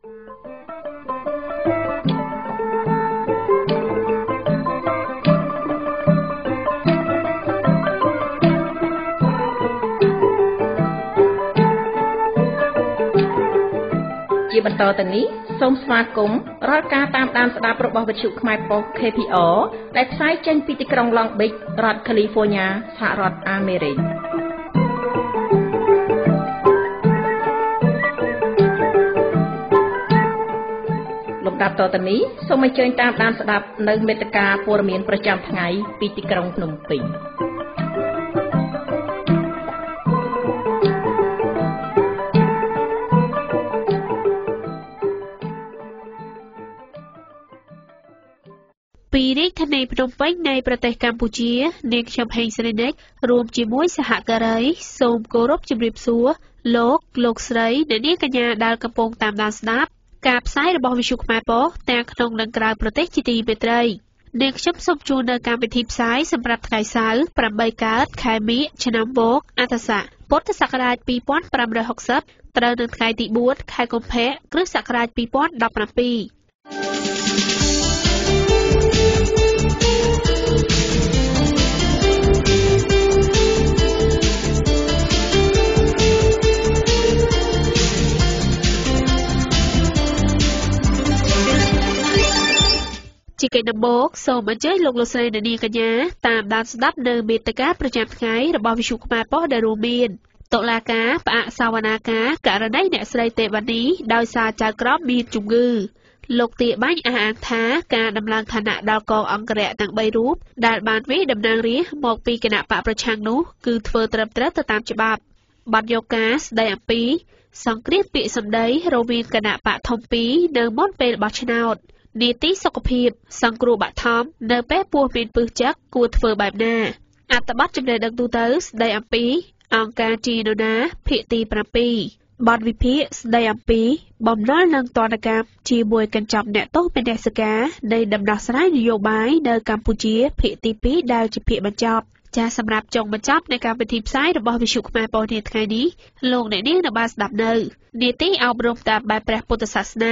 ជាបន្តទៅនេះសូមស្វាគមន៍រាល់ការតាមដានស្ដាប់របស់វិទ្យុខ្មែរប៉ុស្តិ៍ KPR ដែលផ្សាយចេញពីទីក្រុង Long Beach រដ្ឋ California សហរដ្ឋអាមេរិកលំដាប់តទៅនេះសូមអញ្ជើញតាមដានស្ដាប់នៅមេត្តាព័ត៌មានប្រចាំថ្ងៃពីទីក្រុងភ្នំពេញពីរាជធានីភ្នំពេញនៃប្រទេសកម្ពុជានាងខ្ញុំហេងសេរីនិចរួមជាមួយសហការីសូមគោរពជម្រាបសួរលោកស្រីអ្នកនាងកញ្ញាដែលកំពុងតាមដានស្ដាប់ការផ្សាយរបស់វិទ្យុខ្មែរប៉ុស្តិ៍ទាំងក្នុងនិងក្រៅប្រទេសជាទីមេត្រីនាងខ្ញុំសូមជូននៅកម្មវិធីផ្សាយសម្រាប់ថ្ងៃសៅរ៍8កើតខែមិញឆ្នាំវកអត្តស័កពុទ្ធសករាជ2560ត្រូវនៅថ្ងៃទី4ខែកុម្ភៈគ្រិស្តសករាជ2017ជាកិច្ចដំបូងសូមអញ្ជើញលោកស្រីអ្នកនាងកញ្ញាតាមដានស្ដាប់នៅមេត្តាប្រចាំថ្ងៃរបស់វិទ្យុខ្មែរប៉ុស្តិ៍ដែលរួមមានតុលាការផ្អាកសវនាការករណីអ្នកស្រីទេវ៉ានីដោយសារចៅក្រមមានជំងឺលោកទាបាញ់អះអាងថាការដំឡើងឋានៈដល់កងអង្គរៈទាំង3រូបដែលបានវាយតំណាងរាស្ត្រមកពីគណៈបកប្រឆាំងនោះគឺធ្វើត្រឹមត្រូវទៅតាមច្បាប់បាត់យកការស្ដីអំពីសង្គ្រាមពាក្យសម្ដីរវាងគណៈបកធំពីរនៅមុនពេលបោះឆ្នោតនីតិសុខភាពសង្គ្រោះបឋមនៅពេលពោះមានពឹសចឹកគួរធ្វើបែបណាអត្ថបទចំណេះដឹងទូទៅស្ដីអំពីអង្គការជីណូណាភាគទី7បទវិភាគស្ដីអំពីបំណុលនិងទណ្ឌកម្មជាមួយកញ្ចប់អ្នកទោសមនសិការនៃដំណោះស្រាយនយោបាយនៅកម្ពុជាភាគទី2ដែលជាភាគបញ្ចប់ចាសសម្រាប់ចុងបញ្ចប់នៃកម្មវិធីផ្សាយរបស់វិទ្យុខ្មែរប៉ុស្តិ៍ថ្ងៃនេះលោកអ្នកនាងនៅបានស្ដាប់នៅនីតិអប់រំតាមបែបព្រះពុទ្ធសាសនា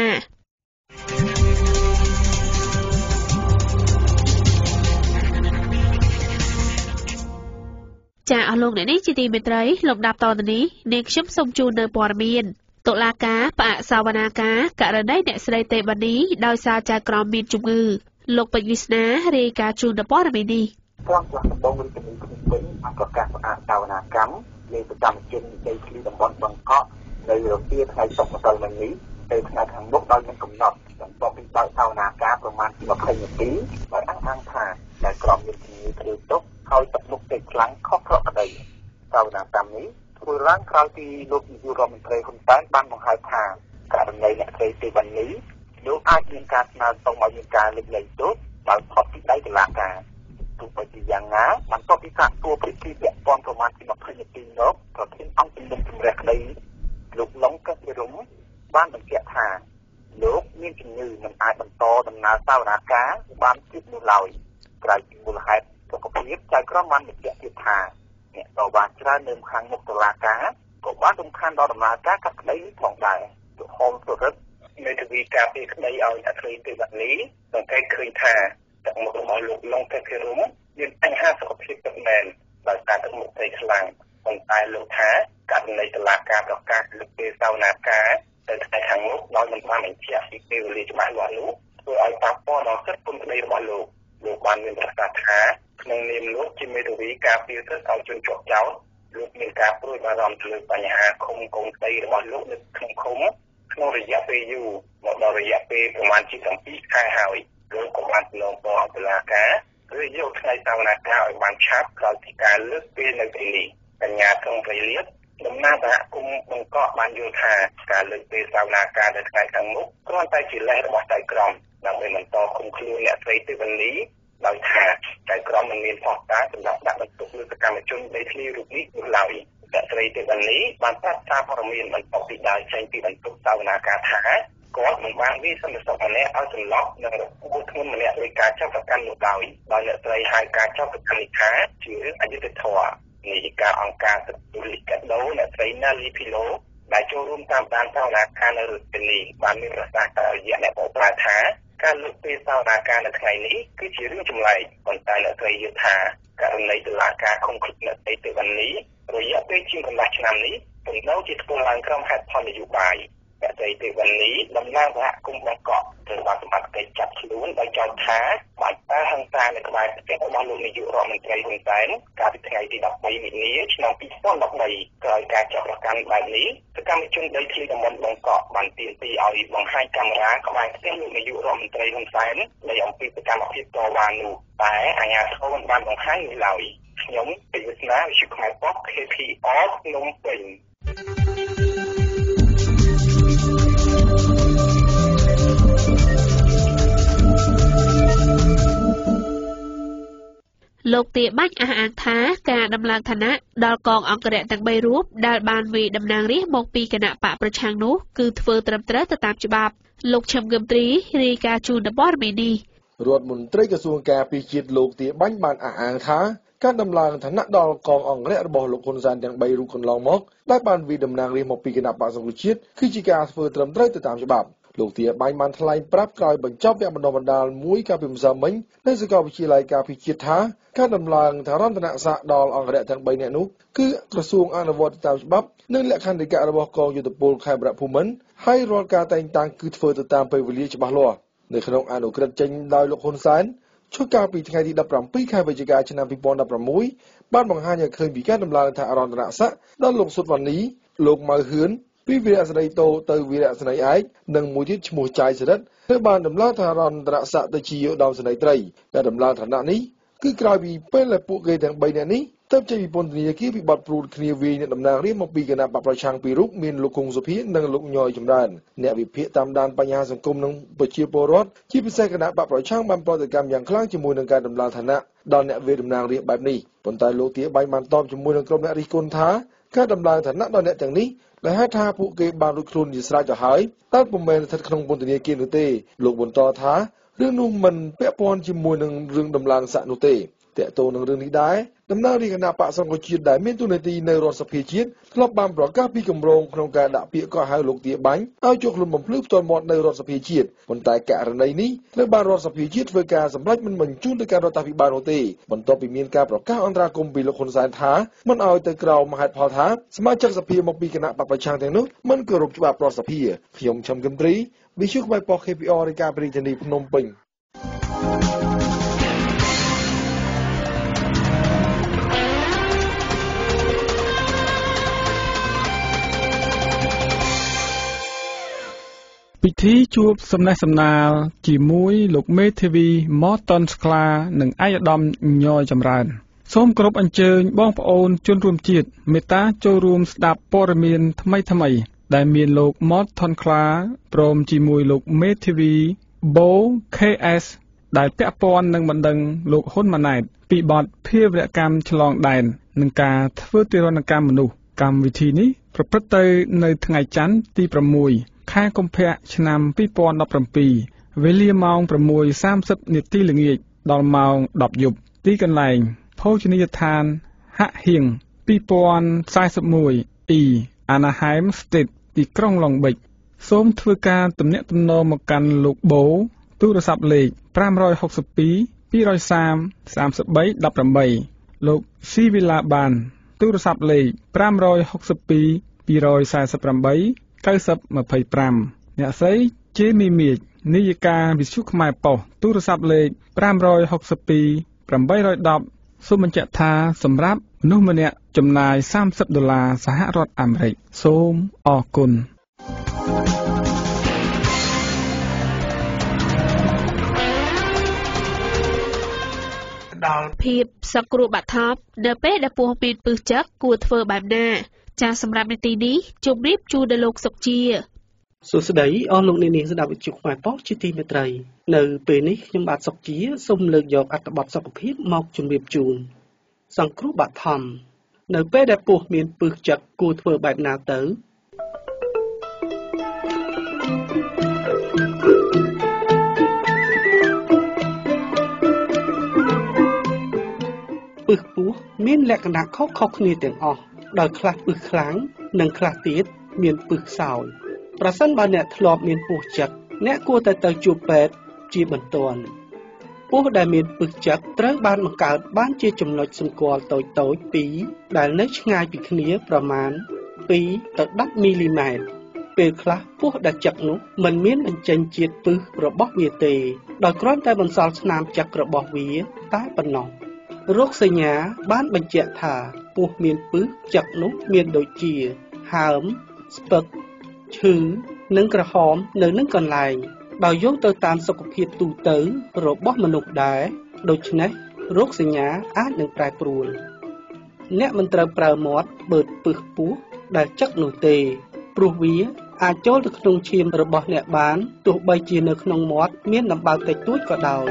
ចាអស់លោកអ្នកនេះជាទីមេត្រីលំដាប់តទៅនេះនាងខ្ញុំសូមជូននៅព័ត៌មានតុលាការផ្អាកសវនាការករណីអ្នកស្រីទេវ៉ានីដោយសារចៅក្រមមានជំងឺលោកពេជ្រវាសនារាយការណ៍ជូននៅព័ត៌មាននេះក្រុមផ្លាស់ដំបងរាជធានីភ្នំពេញបានប្រកាសផ្អាកសវនាកម្មលេខប្រចាំជិនដីធ្លីតំបន់បឹងកក់នៅរសៀលថ្ងៃសុក្រម្សិលមិញនេះទៅថ្ងៃខាងមុខដោយមានកំណត់បន្ទាប់ពីបើកសវនាការប្រមាណ20នាទីដោយអះអាងថាតែក្រមមានជំងឺគ្រឿទុកហើយទឹកមុខពេកខ្លាំងខុសប្រក្រតីសវនាកម្មនេះធ្វើឡើងក្រោយពីលោកនាយករដ្ឋមន្ត្រីហ៊ុនសែនបានបង្ហាញថាករណីអ្នកស្រីទេវ៉ានីលោកអាចមានការស្នើសុំឲ្យមានការលេចលែងទោសដោយផុតពីដៃតុលាការទោះបីជាយ៉ាងណាបន្ទាប់ពីសាកសួរភាគីពាក់ព័ន្ធប្រមាណ20នាទីមកប្រធានអង្គជំនុំជម្រះក្តីលោកឡុងកសិរមបានបញ្ជាក់ថាលោកមានជំងឺមិនអាចបន្តដំណើរសវនាការបានទៀតនោះឡើយក្រៅពីមូលហេតុសុខភាពចៅក្រមបានបញ្ជាក់ទៀតថាអ្នកតវ៉ាច្រើននៅខាងមុខតុលាការក៏បានរំខានដល់ដំណើរការកាត់ក្តីផងដែរលោកហុងសុរិទ្ធមេធាវីការពារក្តីឲ្យអ្នកស្រីទេវ៉ានីសង្កេតឃើញថាទឹកមុខរបស់លោកឡុងកសិរមមានបញ្ហាសុខភាពពិតមែនដោយសារទឹកមុខពេកខ្លាំងប៉ុន្តែលោកថាករណីតុលាការប្រកាសលើកពេលសវនាការទៅថ្ងៃខាងមុខដោយមិនបានបញ្ជាក់ពីពេលវេលាច្បាស់លាស់នោះធ្វើឲ្យប៉ះពាល់ដល់សិទ្ធិពន្ធក្តីរបស់លោកបានមានប្រកាសថាក្នុងនាមលោកជាមេធាវីការពារសិទ្ធិឲ្យជនជាប់ចោទលោកមានការព្រួយបារម្ភលើបញ្ហាឃុំកូនក្តីរបស់លោកនៅក្នុងឃុំក្នុងរយៈពេលយូរមកដល់រយៈពេលប្រមាណជា7ខែហើយលោកក៏បានប្រឡងពរតុលាការឬយកថ្ងៃសវនាការឲ្យបានឆាប់ក្រោយពីការលើកពេលនៅទីនេះកញ្ញាក្រុងព្រៃលៀបដំណាងសហគមន៍បង្កក់បានយល់ថាការលើកពេលសវនាការនៅថ្ងៃខាងមុខគ្រាន់តែជាលេសរបស់ចៅក្រមដើម្បីបន្តឃុំខ្លួនអ្នកស្រីទេវ៉ានីដោយថាចៅក្រមមិនមានផុសតាងសម្រាប់ដាក់បន្ទុកលើសកម្មជនដីធ្លីរូបនេះនោះឡើយអ្នកស្រីទេវ៉ានីបានប្រាប់សារព័ត៌មានបន្ទាប់ពីដើរចេញពីបន្ទុកសវនាការថាគាត់មិនបានវាសន្តិសុខម្នាក់ឲ្យសន្លប់និងរបួសធ្ងន់ម្នាក់ដោយការចាប់ប្រកាន់នោះដោយអ្នកស្រីហៅការចាប់ប្រកាន់នេះថាជារឿងអយុត្តិធម៌នាយិកាអង្គការសិទ្ធិពលកាដូអ្នកស្រីណាលីភីឡូដែលចូលរួមតាមដានសវនាការនៅរដ្ឋធានីបានមានប្រសាសន៍តាមរយៈអ្នកបកប្រែថាការលើកពេលសវនាការនៅថ្ងៃនេះគឺជារឿងចម្លែកប៉ុន្តែអ្នកស្រីយល់ថាករណីតុលាការឃុំឃាំងអ្នកស្រីទេវណ្ណីរយៈពេលជាងកន្លះឆ្នាំនេះទំនងជាធ្វើឡើងក្រោមហេតុផលនយោបាយអ្នកស្រីទេវណ្ណីតំណាងសហគមន៍បង្កក់ត្រូវបានសមត្ថកិច្ចចាប់ខ្លួនដោយចោទថាបាច់តាហិង្សានៅក្បែរផ្ទះរបស់លោកនាយករដ្ឋមន្ត្រីហ៊ុនសែនកាលពីថ្ងៃទី13មីនាឆ្នាំ2013ក្រោយការចាប់ប្រកាន់បែបនេះសកម្មជនដីធ្លីតំបន់បង្កក់បានទាមទារឲ្យបង្ហាញកាមេរ៉ាក្បែរផ្ទះលោកនាយករដ្ឋមន្ត្រីហ៊ុនសែននៃអំពីសកម្មភាពតវ៉ានោះតែអាជ្ញាធរមិនបានបង្ហាញនោះឡើយខ្ញុំពីវិទ្យាវិទ្យាខ្មែរប៉ុក KPR ភ្នំពេញលោកទាបាច់អះអាងថាការដំឡើងឋានៈដល់កងអង្គរៈទាំង3រូបដែលបានវាយតំណាងរាស្ត្រមកពីគណៈបកប្រឆាំងនោះគឺធ្វើត្រឹមត្រូវទៅតាមច្បាប់លោកឈឹមគឹមត្រីរាយការណ៍ជូនព័ត៌មាននេះរដ្ឋមន្ត្រីក្រសួងការពារជាតិលោកទាបាញ់បានអះអាងថាការដំឡើងឋានៈដល់កងអង្គរៈរបស់លោកហ៊ុនសែនទាំង3រូបកន្លងមកដែលបានវាយតំណាងរាស្ត្រមកពីគណៈបកសង្គ្រោះជាតិគឺជាការធ្វើត្រឹមត្រូវទៅតាមច្បាប់លោកទាបាញ់បានថ្លែងប្រាប់ក្រោយបញ្ចប់វគ្គបណ្ដុះបណ្ដាលមួយកាលពីម្សិលមិញនៅសាកលវិទ្យាល័យការពារជាតិថាការដំឡើងឋានន្តរស័ក្តិដល់អង្គរៈទាំង3នាក់នោះគឺក្រសួងអនុវត្តតាមច្បាប់និងលក្ខន្តិកៈរបស់កងយុទ្ធពលខេមរភូមិន្ទហើយរាល់ការតែងតាំងគឺធ្វើទៅតាមពេលវេលាច្បាស់លាស់នៅក្នុងអនុក្រឹត្យចេញដោយលោកហ៊ុនសែនឈុតកាលពីថ្ងៃទី17ខែវិច្ឆិកាឆ្នាំ2016បានបង្ហាញឲ្យឃើញពីការដំឡើងឋានន្តរស័ក្តិដល់លោកសុតវណ្ណីលោកម៉ៅហឿនពីវីរៈសេនីតូទៅវីរៈសេនីឯកនិងមួយទៀតឈ្មោះចាយសរិទ្ធត្រូវបានដំឡើងឋានន្តរស័ក្តិទៅជាឧត្តមសេនីយ៍ត្រីការដំឡើងឋានៈនេះគឺក្រោយពីពេលដែលពួកគេទាំង3នាក់នេះទៅចេញពីពន្ធនាគារពីបទព្រួតគ្នាវាយអ្នកតំណាងរាស្ត្រមកពីគណៈបកប្រឆាំងពីររូបមានលោកគង់សុភានិងលោកញយចម្រើនអ្នកវិភាគតាមដានបញ្ហាសង្គមនិងប្រជាពលរដ្ឋជាពិសេសគណៈបកប្រឆាំងបានប្រតិកម្មយ៉ាងខ្លាំងជាមួយនឹងការដំឡើងឋានៈដល់អ្នកវាយតំណាងរាស្ត្របែបនេះប៉ុន្តែលោកទាបាញ់បានតបជាមួយនឹងក្រុមអ្នករិះគន់ថាការដំឡើងឋានៈដល់អ្នកទាំងនេះដែលហេតុថាពួកគេបានរួចខ្លួនជាស្រេចទៅហើយតែពុំមែនស្ថិតក្នុងពន្ធនាគារនោះទេលោកបន្តថារឿងនោះមិនពាក់ព័ន្ធជាមួយនឹងរឿងដំឡើងស័ក្តិនោះទេតើតើនឹងរឿងនេះដែរតំណាងរាជគណៈបក្សសង្គ្រោះជាតិដែលមានទូនាទីនៅរដ្ឋសភាជាតិធ្លាប់បានប្រកាសពីគម្រោងក្នុងការដាក់ពាក្យកោះហៅលោកទាបាញ់ឲ្យចូលខ្លួនបំភ្លឺផ្ទាល់មាត់នៅរដ្ឋសភាជាតិប៉ុន្តែករណីនេះត្រូវបានរដ្ឋសភាជាតិធ្វើការសម្រេចមិនបញ្ជូនទៅកាន់រដ្ឋាភិបាលនោះទេបន្ទាប់ពីមានការប្រកាសអន្តរាគមន៍ពីលោកហ៊ុនសែនថាមិនឲ្យទៅក្រោមហេតុផលថាសមាជិកសភាមកពីគណៈបកប្រឆាំងទាំងនោះមិនគោរពច្បាប់រដ្ឋសភាខ្ញុំឈឹមគឹមត្រីវិទ្យុខ្មែរប៉ុក KPR រាយការណ៍ពីរាជធានីភ្នំពេញពិធីជួបសំណេះសំណាលជាមួយលោកមេធាវីម៉តនស្ក្លានិងឯកឧត្តមញយចម្រើនសូមគោរពអញ្ជើញបងប្អូនជនរួមជាតិមេត្តាចូលរួមស្ដាប់ព័ត៌មានថ្មីដែលមានលោកម៉តនស្ក្លាព្រមជាមួយលោកមេធាវីបូ KS ដែលពាក់ព័ន្ធនឹងបណ្ដឹងលោកហ៊ុនម៉ាណែតពីបទភេរវកម្មឆ្លងដែននិងការធ្វើទារុណកម្មមនុស្សកម្មវិធីនេះប្រព្រឹត្តទៅនៅថ្ងៃច័ន្ទទី6ខែកុម្ភៈឆ្នាំ2017វេលាម៉ោង 6:30 នាទីល្ងាចដល់ម៉ោង 10 យប់ទីកន្លែងភោជនីយដ្ឋានហាក់ហៀង2041 E Anaheim State ទីក្រុងឡុងបិចសូមធ្វើការទំនាក់ទំនងមកកាន់លោកបូទូរស័ព្ទលេខ562 230 3318លោកស៊ីវីឡាបានទូរស័ព្ទលេខ562 248 9025អ្នកស្រីជេមីមេឃនាយិកាវិទ្យុខ្មែរប៉ុស្តិ៍ទូរស័ព្ទលេខ562 810សូមបញ្ជាក់ថាសម្រាប់មនុស្សម្នាក់ចំណាយ$30សហរដ្ឋអាមេរិកសូមអរគុណដល់ភាពសង្គ្រោះបាត់ថប់នៅពេលដែលពោះមានពឹសចឹកគួរធ្វើបែបណាចាសសម្រាប់នាទីនេះជម្រាបជូនដល់លោកសុកជាសួស្តីអស់លោកអ្នកនាងស្ដាប់វិទ្យុខ្មែរប៉ុស្តិ៍ជាទីមេត្រីនៅពេលនេះខ្ញុំបាទសុកជាសូមលើកយកអត្ថបទសុខភាពមកជម្រាបជូនសង្គ្រោះបឋមនៅពេលដែលពោះមានពឹសចឹកគួរធ្វើបែបណាទៅពឹសពោះមានលក្ខណៈខុសៗគ្នាទាំងអស់ដោយខ្លះពឹសខ្លាំងនិងខ្លះទៀតមានពឹសខ្សោយប្រសិនបើអ្នកធ្លាប់មានពោះចឹកអ្នកគួរតែទៅជួបពេទ្យជាបន្ទាន់ពោះដែលមានពឹសចឹកត្រូវបានបង្កើតបានជាចំណុចសម្គាល់តូចៗពីរដែលនៅឆ្ងាយពីគ្នាប្រមាណ2ទៅ10មីលីម៉ែត្រពេលខ្លះពោះដែលចឹកនោះមិនមានបញ្ចេញជាតិពឹសរបស់វាទេដោយគ្រាន់តែបន្សល់ស្នាមចឹករបស់វាតែប៉ុណ្ណោះរោគសញ្ញាបានបញ្ជាក់ថាពោះមានពឹសចឹកនោះមានដូចជាហើមស្ពឹកឈឺនិងក្រហមនៅនឹងកន្លែងដោយយោងទៅតាមសុខភាពទូទៅរបស់មនុស្សដែរដូច្នេះរោគសញ្ញាអាចនឹងប្រែប្រួលអ្នកមិនត្រូវប្រើមាត់បឺតពឹសពោះដែលចឹកនោះទេព្រោះវាអាចចូលទៅក្នុងឈាមរបស់អ្នកបានទោះបីជានៅក្នុងមាត់មានដំបៅតិចតួចក៏ដោយ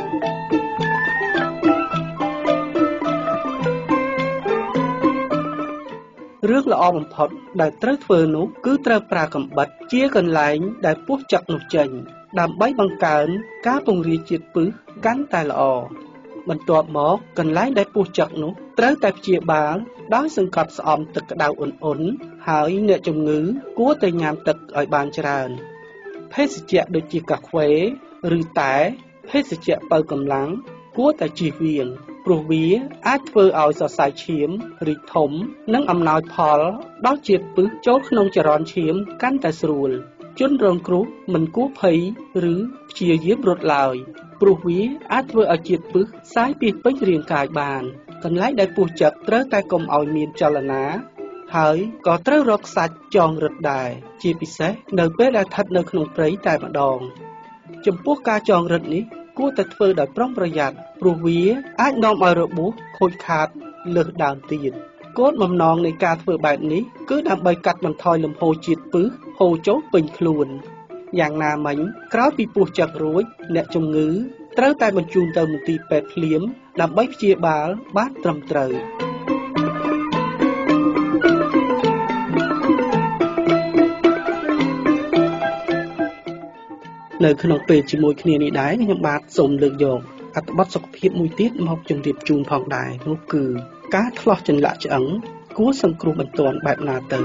រឿងល្អបំផុតដែលត្រូវធ្វើនោះគឺត្រូវប្រើកាំបិតជាកន្លែងដែលពោះចឹកនោះចេញដើម្បីបង្កើនការពង្រាយជាតិពឹសកាន់តែល្អបន្ទាប់មកកន្លែងដែលពោះចឹកនោះត្រូវតែព្យាបាលដោយសង្កត់ស្អំទឹកក្តៅអ៊ុនៗហើយអ្នកជំងឺគួរតែញ៉ាំទឹកឲ្យបានច្រើនភេសជ្ជៈដូចជាកាហ្វេឬតែភេសជ្ជៈបើកម្លាំងគួរតែជៀសវាងព្រោះវាអាចធ្វើឲ្យសរសៃឈាមរីកធំនិងអំណោយផលដល់ជាតិពឹសចូលក្នុងចរន្តឈាមកាន់តែស្រួលជនរងគ្រោះមិនគួរភ័យឬព្យាយាមរត់ឡើយព្រោះវាអាចធ្វើឲ្យជាតិពឹសសាយពាសពេញរាងកាយបានកន្លែងដែលពោះចឹកត្រូវតែកុំឲ្យមានចលនាហើយក៏ត្រូវរកខ្សាច់ចងរឹតដែរជាពិសេសនៅពេលដែលស្ថិតនៅក្នុងព្រៃតែម្ដងចំពោះការចងរឹតនេះគួរតែធ្វើដោយប្រុងប្រយ័ត្នព្រោះវាអាចនាំឲ្យរបួសខូចខាតលើសដើមទៀតគោលបំណងនៃការធ្វើបែបនេះគឺដើម្បីកាត់បន្ថយលំហូរជាតិពឹសហូរចូលពេញខ្លួនយ៉ាងណាមិញក្រោយពីពោះចឹករួចអ្នកជំងឺត្រូវតែបញ្ជូនទៅមន្ទីរពេទ្យភ្លាមដើម្បីព្យាបាលបានត្រឹមត្រូវនៅក្នុងពេលជាមួយគ្នានេះដែរខ្ញុំបាទសូមលើកយកអត្ថបទសុខភាពមួយទៀតមកជម្រាបជូនផងដែរនោះគឺការឆ្លោះចន្លាក់ឆ្អឹងគួរសង្គ្រោះបន្ទាន់បែបណាទៅ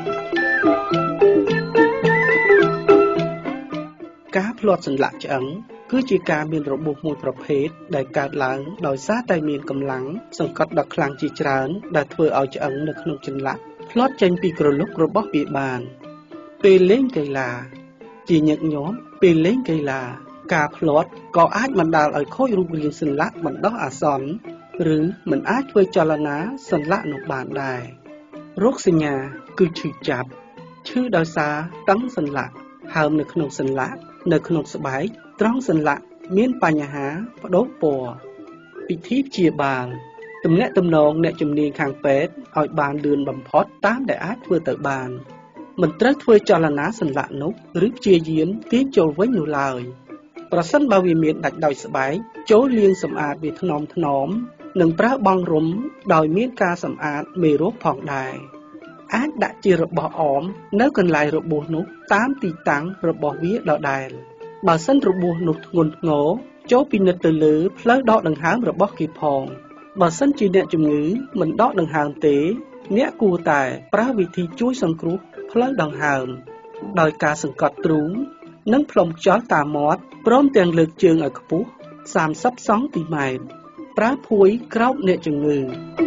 ការផ្លាត់សន្លាក់ឆ្អឹងគឺជាការមានរបួសមួយប្រភេទដែលកើតឡើងដោយសារតែមានកម្លាំងសង្កត់ដ៏ខ្លាំងជាច្រើនដែលធ្វើឲ្យឆ្អឹងនៅក្នុងចន្លាក់ផ្លាត់ចេញពីក្រឡុករបស់វាបានពេលលេងកីឡាជាញឹកញាប់ពេលលេងកីឡាការផ្លាត់ក៏អាចបណ្ដាលឲ្យខូចរូបរាងសន្លាក់បណ្ដោះអាសន្នឬមិនអាចធ្វើចលនាសន្លាក់នោះបានដែររោគសញ្ញាគឺឈឺចាប់ឈឺដោយសារតឹងសន្លាក់ហើមនៅក្នុងសន្លាក់នៅក្នុងស្បែកត្រង់សន្លាក់មានបញ្ហាប្ដូរពណ៌ពិធីព្យាបាលទំនាក់ទំនងអ្នកជំនាញខាងពេទ្យឲ្យបានលឿនបំផុតតាមដែលអាចធ្វើទៅបានមិនត្រូវធ្វើចលនាសន្លាក់នោះឬព្យាយាមទាញចូលវិញនោះឡើយប្រសិនបើវាមានដាច់ដោយស្បែកចូលលាងសម្អាតវាថ្នមនិងប្រើបង់រុំដោយមានការសម្អាតមេរោគផងដែរអាចដាក់ជារបស់អមនៅកន្លែងរបួសនោះតាមទីតាំងរបស់វាដដែលបើសិនរបួសនោះធ្ងន់ធ្ងរចូលពិនិត្យទៅលើផ្លូវដកដង្ហើមរបស់គេផងបើសិនជាអ្នកជំងឺមិនដកដង្ហើមទេអ្នកគួរតែប្រើវិធីជួយសង្គ្រោះផ្លូវដង្ហើមដោយការសង្កត់ទ្រូងនិងផ្លុំខ្យល់តាមមាត់ព្រមទាំងលើកជើងឲ្យខ្ពស់30សង់ទីម៉ែត្រប្រើភួយក្រោបអ្នកជំងឺ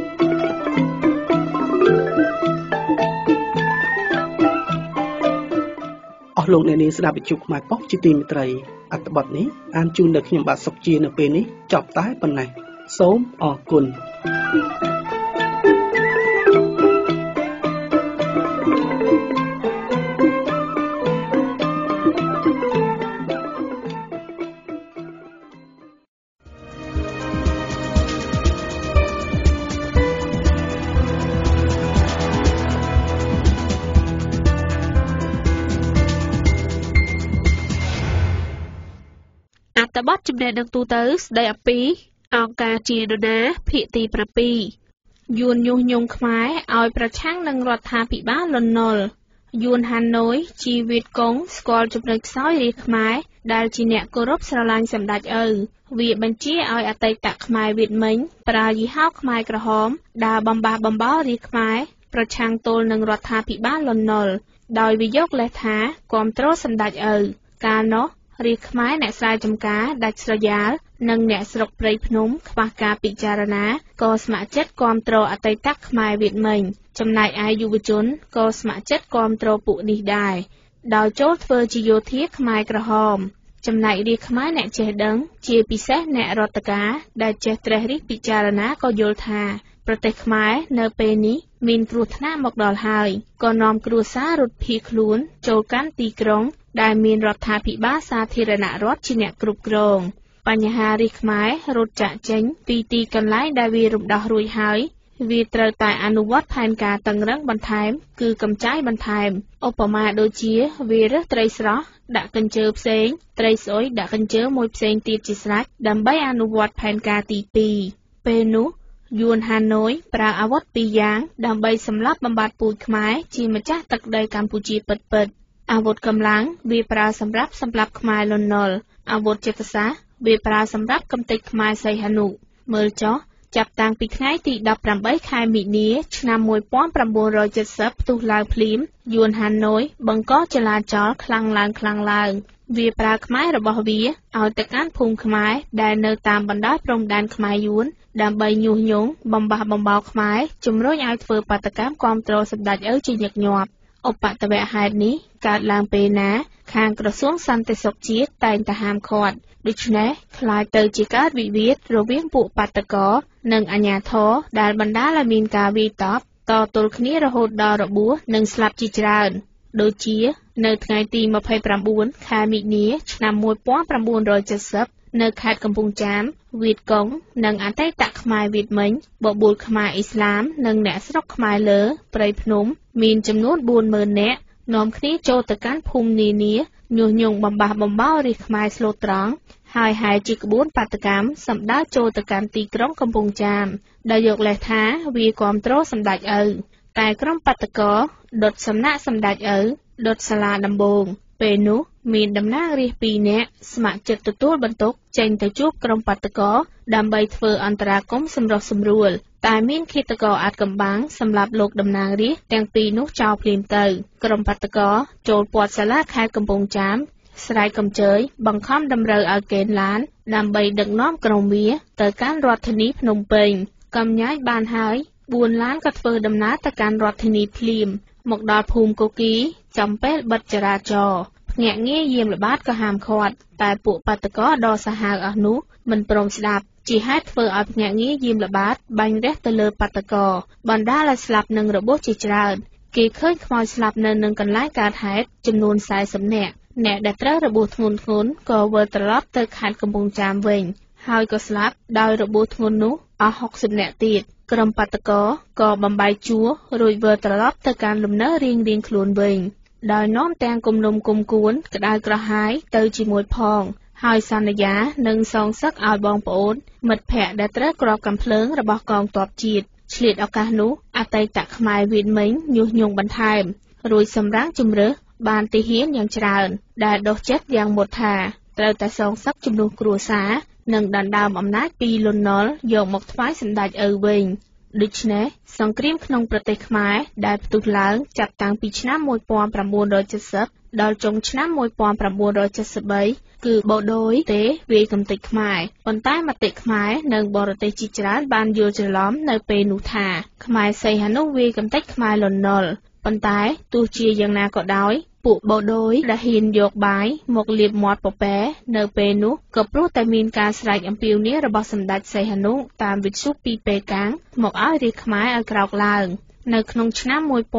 អស់លោកអ្នកនាងស្ដាប់វិទ្យុខ្មែរប៉ុស្តិ៍ជាទីមេត្រីអត្ថបទនេះអានជូនដល់ខ្ញុំបាទសុកជានៅពេលនេះចប់តែប៉ុណ្ណេះសូមអរគុណបទចំណេះដឹងទូទៅស្ដីអំពីអង្គការជានរណាភាគទី7យួនញុះញង់ខ្មែរឲ្យប្រឆាំងនឹងរដ្ឋាភិបាលលន់នល់យួនហាណូយជីវៀតកុងស្គាល់ចំណុចខ្សោយរាជខ្មែរដែលជាអ្នកគោរពស្រឡាញ់សម្ដេចឪវាបញ្ជាឲ្យអតីតខ្មែរវៀតមិញប្រើយីហោខ្មែរក្រហមដើរបំបះបំបោរាជខ្មែរប្រឆាំងទល់នឹងរដ្ឋាភិបាលលន់នល់ដោយវិយោគលេសថាគាំទ្រសម្ដេចឪកាលនោះរាជខ្មែរអ្នកស្រែចម្ការដាច់ស្រយាលនិងអ្នកស្រុកព្រៃភ្នំខ្វះការពិចារណាក៏ស្ម័គ្រចិត្តគាំទ្រអតីតខ្មែរវៀតមិញចំណែកឯយុវជនក៏ស្ម័គ្រចិត្តគាំទ្រពួកនេះដែរដោយចូលធ្វើជាយោធាខ្មែរក្រហមចំណែករាជខ្មែរអ្នកចេះដឹងជាពិសេសអ្នករដ្ឋការដែលចេះត្រិះរិះពិចារណាក៏យល់ថាប្រទេសខ្មែរនៅពេលនេះមានគ្រោះថ្នាក់មកដល់ហើយក៏នាំគ្រួសាររត់ភៀសខ្លួនចូលកាន់ទីក្រុងដែលមានរដ្ឋាភិបាលសាធារណរដ្ឋជាអ្នកគ្រប់គ្រងបញ្ហារាជខ្មែររត់ចាក់ចេញពីទីកន្លែងដែលវារំដោះរួចហើយវាត្រូវតែអនុវត្តផែនការតឹងរ៉ឹងបន្ថែមគឺកម្ចាយបន្ថែមឧបមាដូចជាវារើសត្រីស្រស់ដាក់កញ្ជើផ្សេងត្រីស្អុយដាក់កញ្ជើមួយផ្សេងទៀតជាស្រេចដើម្បីអនុវត្តផែនការទី2ពេលនោះយួនហាណូយប្រើអាវុធ2យ៉ាងដើម្បីសម្លាប់បំបត្តិពូជខ្មែរជាម្ចាស់ទឹកដីកម្ពុជាពិតៗអាវុធកម្លាំងវាប្រើសម្រាប់សម្លាប់ខ្មែរលន់នល់អាវុធចិត្តសាស្ត្រវាប្រើសម្រាប់កំទេចខ្មែរសីហនុមើលចុះចាប់តាំងពីថ្ងៃទី18ខែមិនិនាឆ្នាំ1970ផ្ទុះឡើងភ្លាមយួនហាណូយបង្កចលាចលខ្លាំងឡើងវាប្រើខ្មែររបស់វាឲ្យទៅកាន់ភូមិខ្មែរដែលនៅតាមបណ្ដោយព្រំដែនខ្មែរយួនដើម្បីញុះញង់បំបះបំបោរខ្មែរជំរុញឲ្យធ្វើបាតកម្មគាំទ្រសម្ដេចឪជាញឹកញាប់ឧបទ្ទវហេតុនេះកើតឡើងពេលណាខាងក្រសួងសន្តិសុខជាតិតែងតែហាមឃាត់ដូច្នេះខ្លាចទៅជាកើតវិវាទរវាងពួកបាតកោនិងអាជ្ញាធរដែលបណ្ដាលឲ្យមានការវាយតប់តទល់គ្នារហូតដល់របួសនិងស្លាប់ជាច្រើនដូចជានៅថ្ងៃទី29ខែមិនិនាឆ្នាំ1970នៅខេត្តកំពង់ចាមវៀតកុងនិងអតីតខ្មែរវៀតមិញបបួលខ្មែរអ៊ីស្លាមនិងអ្នកស្រុកខ្មែរលើព្រៃភ្នំមានចំនួន 40,000 នាក់នាំគ្នាចូលទៅកាន់ភូមិនានាញុះញង់បំបះបំបោររាជខ្មែរស្លូតត្រង់ហើយហែជាក្បួនបាតកម្មសម្ដៅចូលទៅកាន់ទីក្រុងកំពង់ចាមដែលយកលេសថាវាគាំទ្រសម្ដេចឪតែក្រុមបាតកោដុតសំណាក់សម្ដេចឪដុតសាលាដំបងពេលនោះមានតំណាងរាស្ត្រ2នាក់ស្ម័គ្រចិត្តទទួលបន្ទុកចេញទៅជួបក្រុមបាតកោដើម្បីធ្វើអន្តរាគមន៍សម្រុះសម្រួលតែមានឃាតករអាថ៌កំបាំងសម្រាប់លោកតំណាងរាស្ត្រទាំងពីរនោះចោលភ្លាមទៅក្រុមបាតកោចូលព័ទ្ធសាលាខេត្តកំពង់ចាមស្រែកកំជើយបង្ខំតម្រូវឲ្យកេណ្ឌឡានដើម្បីដឹកនាំក្រុមវាទៅកាន់រដ្ឋធានីភ្នំពេញកំញាយបានហើយ4ឡានក៏ធ្វើដំណើរទៅកាន់រដ្ឋធានីភ្លាមមកដល់ភូមិកូគីចំពេលបិទចរាចរណ៍ភ្នាក់ងារយាមល្បាតក៏ហាមឃាត់តែពួកបាតកោដ៏សាហាវអស់នោះមិនព្រមស្ដាប់ជាហេតុធ្វើឲ្យភ្នាក់ងារយាមល្បាតបាញ់រះទៅលើបាតកោបណ្ដាលឲ្យស្លាប់និងរបួសជាច្រើនគេឃើញខ្មោចស្លាប់នៅនឹងកន្លែងកើតហេតុចំនួន40នាក់អ្នកដែលត្រូវរបួសធ្ងន់ក៏វិលត្រឡប់ទៅខេត្តកំពង់ចាមវិញហើយក៏ស្លាប់ដោយរបួសធ្ងន់នោះអស់60នាក់ទៀតក្រុមបាតកោក៏បំបែកជួររួចវិលត្រឡប់ទៅកាន់លំនៅរៀងៗខ្លួនវិញដោយនាំទាំងគំនុំគុំគួនក្តៅក្រហាយទៅជាមួយផងហើយសន្យានឹងសងសឹកឲ្យបងប្អូនមិត្តភ័ក្តិដែលត្រូវគ្រាប់កាំភ្លើងរបស់កងទ័ពជាតិឆ្លៀតឱកាសនោះអតីតខ្មែរវៀតមិញញុះញង់បន្ថែមរួចសម្រាំងជំរើសបានទាហានយ៉ាងច្រើនដែលដុសចិត្តយ៉ាងមុតថាត្រូវតែសងសឹកជំនួសគ្រួសារនិងដណ្ដើមអំណាចពីលន់នល់យកមកថ្វាយសម្ដេចឪវិញដូច្នេះសង្គ្រាមក្នុងប្រទេសខ្មែរដែលផ្ទុះឡើងចាប់តាំងពីឆ្នាំ1970ដល់ចុងឆ្នាំ1973គឺបដូរទេវាយកំទេចខ្មែរប៉ុន្តែមតិខ្មែរនិងបរទេសជាច្រើនបានយល់ច្រឡំនៅពេលនោះថាខ្មែរសីហនុវាយកំទេចខ្មែរលន់នល់ប៉ុន្តែទោះជាយ៉ាងណាក៏ដោយពួកបដូយដែលហ៊ានយកបាយមកលាបមាត់ពពែនៅពេលនោះក៏ព្រោះតែមានការស្រែកអំពាវនាវរបស់សម្ដេចសីហនុតាមវិទ្យុពីប៉េកាំងមកឲ្យរាជខ្មែរឲ្យក្រោកឡើងនៅក្នុងឆ្នាំ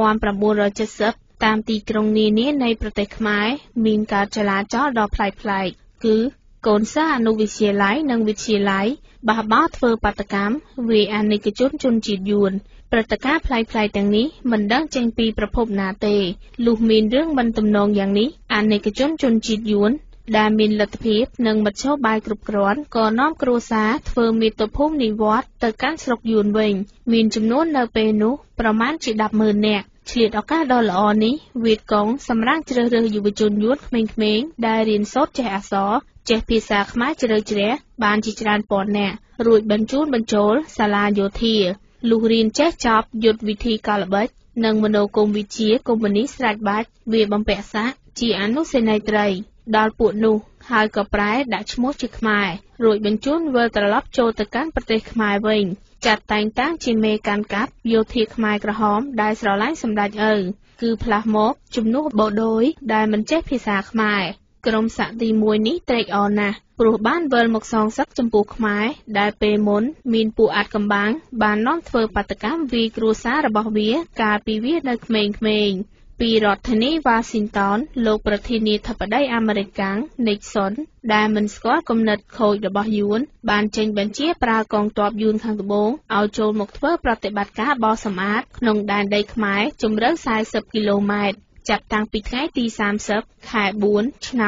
1970តាមទីក្រុងនានានៃប្រទេសខ្មែរមានការចលាចលដ៏ប្លែកៗគឺកូនសិស្សអនុវិទ្យាល័យនិងវិទ្យាល័យបះបោរធ្វើបាតកម្មវាយអាណិកជនជនជាតិយួនព្រឹត្តិការណ៍ប្លែកៗទាំងនេះមិនដឹងចេញពីប្រភពណាទេលុះមានរឿងមិនទំនងយ៉ាងនេះអាណិកជនជនជាតិយួនដែលមានលទ្ធភាពនិងមធ្យោបាយគ្រប់គ្រាន់ក៏នាំគ្រួសារធ្វើមាតុភូមិនិវត្តន៍ទៅកាន់ស្រុកយួនវិញមានចំនួននៅពេលនោះប្រមាណជា 10,000 នាក់ឆ្លៀតឱកាសដ៏ល្អនេះវៀតកុងសម្រាប់ជ្រើសរើសយុវជនយួនក្មេងៗដែលរៀនសូត្រចេះអក្សរចេះភាសាខ្មែរជ្រៅជ្រះបានជាច្រើនពាន់នាក់រួចបញ្ជូនបញ្ចូលសាលាយោធាលុះរៀនចេះចប់យុទ្ធវិធីកលល្បិចនិងមនោគមវិជ្ជាកុម្មុយនីសស្រេចបាច់វាបំពាក់សាកជាអនុសេនីយ៍ត្រីដល់ពួកនោះហើយក៏ប្រែដាក់ឈ្មោះជាខ្មែររួចបញ្ជូនវិលត្រឡប់ចូលទៅកាន់ប្រទេសខ្មែរវិញចាត់តែងតាំងជាមេកាន់កាប់យោធាខ្មែរក្រហមដែលស្រឡាញ់សម្ដេចឪគឺផ្លាស់មកជំនួសបូដូយដែលមិនចេះភាសាខ្មែរក្រុមស័ក្តិទី1នេះត្រេកអរណាស់ព្រោះបានវិលមកសងសឹកចំពោះខ្មែរដែលពេលមុនមានពួកអាតកំបាំងបាននាំធ្វើបាតកម្មវាយគ្រួសាររបស់វាកាលពីវានៅក្មេងៗពីរដ្ឋធានីវ៉ាស៊ីនតោនលោកប្រធានាធិបតីអាមេរិកកាំងនិកសុនដែលមិនស្គាល់គំនិតខូចរបស់យួនបានចេញបញ្ជាប្រើកងទ័ពយួនខាងត្បូងឲ្យចូលមកធ្វើប្រតិបត្តិការបោសសម្អាតក្នុងដែនដីខ្មែរជម្រៅ40គីឡូម៉ែត្រចាប់តាំងពីថ្ងៃទី30ខែ4ឆ្នាំ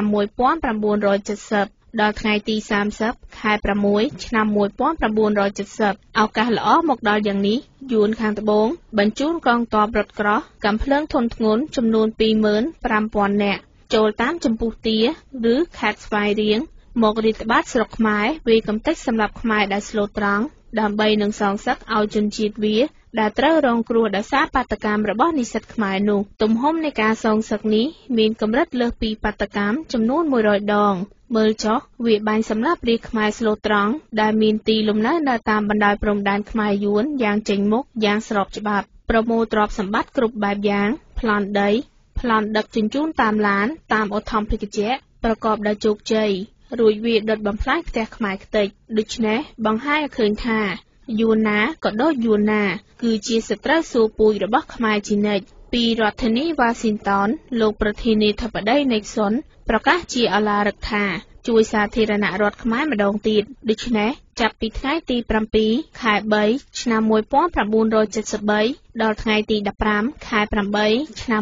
1970ដល់ថ្ងៃទី30ខែ6ឆ្នាំ1970ឱកាសល្អមកដល់យ៉ាងនេះយួនខាងត្បូងបញ្ជូនកងទ័ពរថក្រោះកាំភ្លើងធុនធ្ងន់ចំនួន 25,000 នាក់ចូលតាមចំពុះទាឬខេត្តស្វាយរៀងមករាតត្បាតស្រុកខ្មែរវាយកំទេចសម្រាប់ខ្មែរដែលស្លូតត្រង់ដើម្បីនឹងសងសឹកឲ្យជនជាតិវាដែលត្រូវរងគ្រោះដោយសារបាតកម្មរបស់និស្សិតខ្មែរនោះទំហំនៃការសងសឹកនេះមានកម្រិតលើសពីបាតកម្មចំនួន100ដងមើលចុះវាបាញ់សម្លាប់រាជខ្មែរស្លូតត្រង់ដែលមានទីលំនៅនៅតាមបណ្ដោយព្រំដែនខ្មែរយួនយ៉ាងចេញមុខយ៉ាងស្របច្បាប់ប្រមូលទ្រព្យសម្បត្តិគ្រប់បែបយ៉ាងប្លន់ដីប្លន់ដឹកជញ្ជូនតាមឡានតាមឧទ្ធម្ភិកជាប្រកបដោយជោគជ័យរួចវាដុតបំផ្លាញផ្ទះខ្មែរខ្ទេចដូច្នេះបង្ហាញឲ្យឃើញថាយួនណាក៏ដូចយួនណាគឺជាសត្រូវសួរពូជរបស់ខ្មែរជានិច្ចពីរដ្ឋធានីវ៉ាស៊ីនតោនលោកប្រធានាធិបតីនិកសុនប្រកាសជាឧឡារិកថាជួយសាធារណរដ្ឋខ្មែរម្ដងទៀតដូច្នេះចាប់ពីថ្ងៃទី7ខែ3ឆ្នាំ1973ដល់ថ្ងៃទី15ខែ8ឆ្នាំ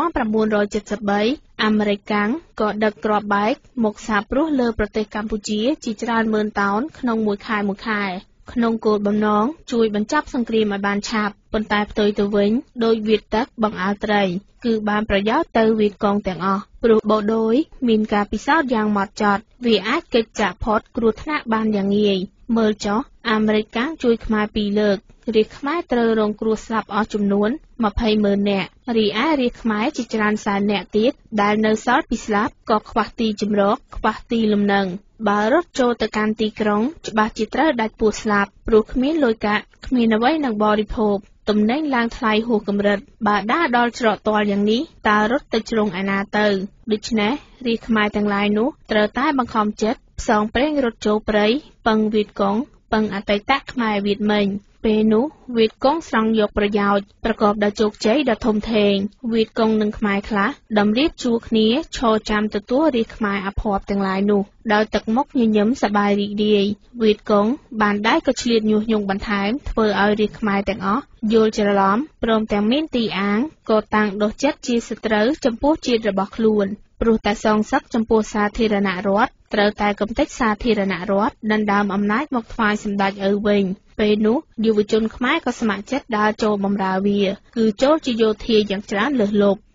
1973អាមេរិកកាំងក៏ដឹកគ្រាប់បែកមកសាបព្រោះលើប្រទេសកម្ពុជាជាច្រើនម៉ឺនតោនក្នុងមួយខែក្នុងគោលបំណងជួយបញ្ចប់សង្គ្រាមឲ្យបានឆាប់ប៉ុន្តែផ្ទុយទៅវិញដោយវាតទឹកបង្អើលត្រីគឺបានប្រយោជន៍ទៅវាតកងទាំងអស់ព្រោះបូដូយមានការពិសោធន៍យ៉ាងម៉ត់ចត់វាអាចគេចចាក់ផុតគ្រោះថ្នាក់បានយ៉ាងងាយមើលចុះអាមេរិកកាំងជួយខ្មែរ2លើករាជខ្មែរត្រូវរងគ្រោះស្លាប់អស់ចំនួន 20,000 នាក់រីឯរាជខ្មែរជាច្រើនសែននាក់ទៀតដែលនៅសល់ពីស្លាប់ក៏ខ្វះទីជម្រកខ្វះទីលំនឹងបើរត់ចូលទៅកាន់ទីក្រុងច្បាស់ជាត្រូវដាច់ពោះស្លាប់ព្រោះគ្មានលុយកាក់គ្មានអ្វីនឹងបរិភោគទំនិញឡើងថ្លៃហួសកម្រិតបើដើរដល់ច្រកទាល់យ៉ាងនេះតើរត់ទៅជ្រុងឯណាទៅដូច្នេះរាជខ្មែរទាំងឡាយនោះត្រូវតែបង្ខំចិត្តផ្សងព្រេងរត់ចូលព្រៃពឹងវៀតកុងពឹងអតីតខ្មែរវៀតមិញពេលនោះវៀតកុងស្រង់យកប្រយោជន៍ប្រកបដោយជោគជ័យដ៏ធំធេងវៀតកុងនិងខ្មែរខ្លះតម្រៀបជួរគ្នាឈរចាំទទួលរាជខ្មែរអភ័ព្វទាំងឡាយនោះដោយទឹកមុខញញឹមសប្បាយរីករាយវៀតកុងបានដែរក៏ឆ្លៀតញុះញង់បន្ថែមធ្វើឲ្យរាជខ្មែរទាំងអស់យល់ច្រឡំព្រមទាំងមានទីអាងក៏តាំងដុសចិត្តជាសត្រូវចំពោះជាតិរបស់ខ្លួនព្រោះតែសងសឹកចំពោះសាធារណរដ្ឋត្រូវតែកំទេចសាធារណរដ្ឋដណ្ដើមអំណាចមកថ្វាយសម្ដេចឪវិញពេលនោះយុវជនខ្មែរក៏ស្ម័គ្រចិត្តដើរចូលបម្រើវាគឺចូលជាយោធាយ៉ាងច្រើនលើសលប់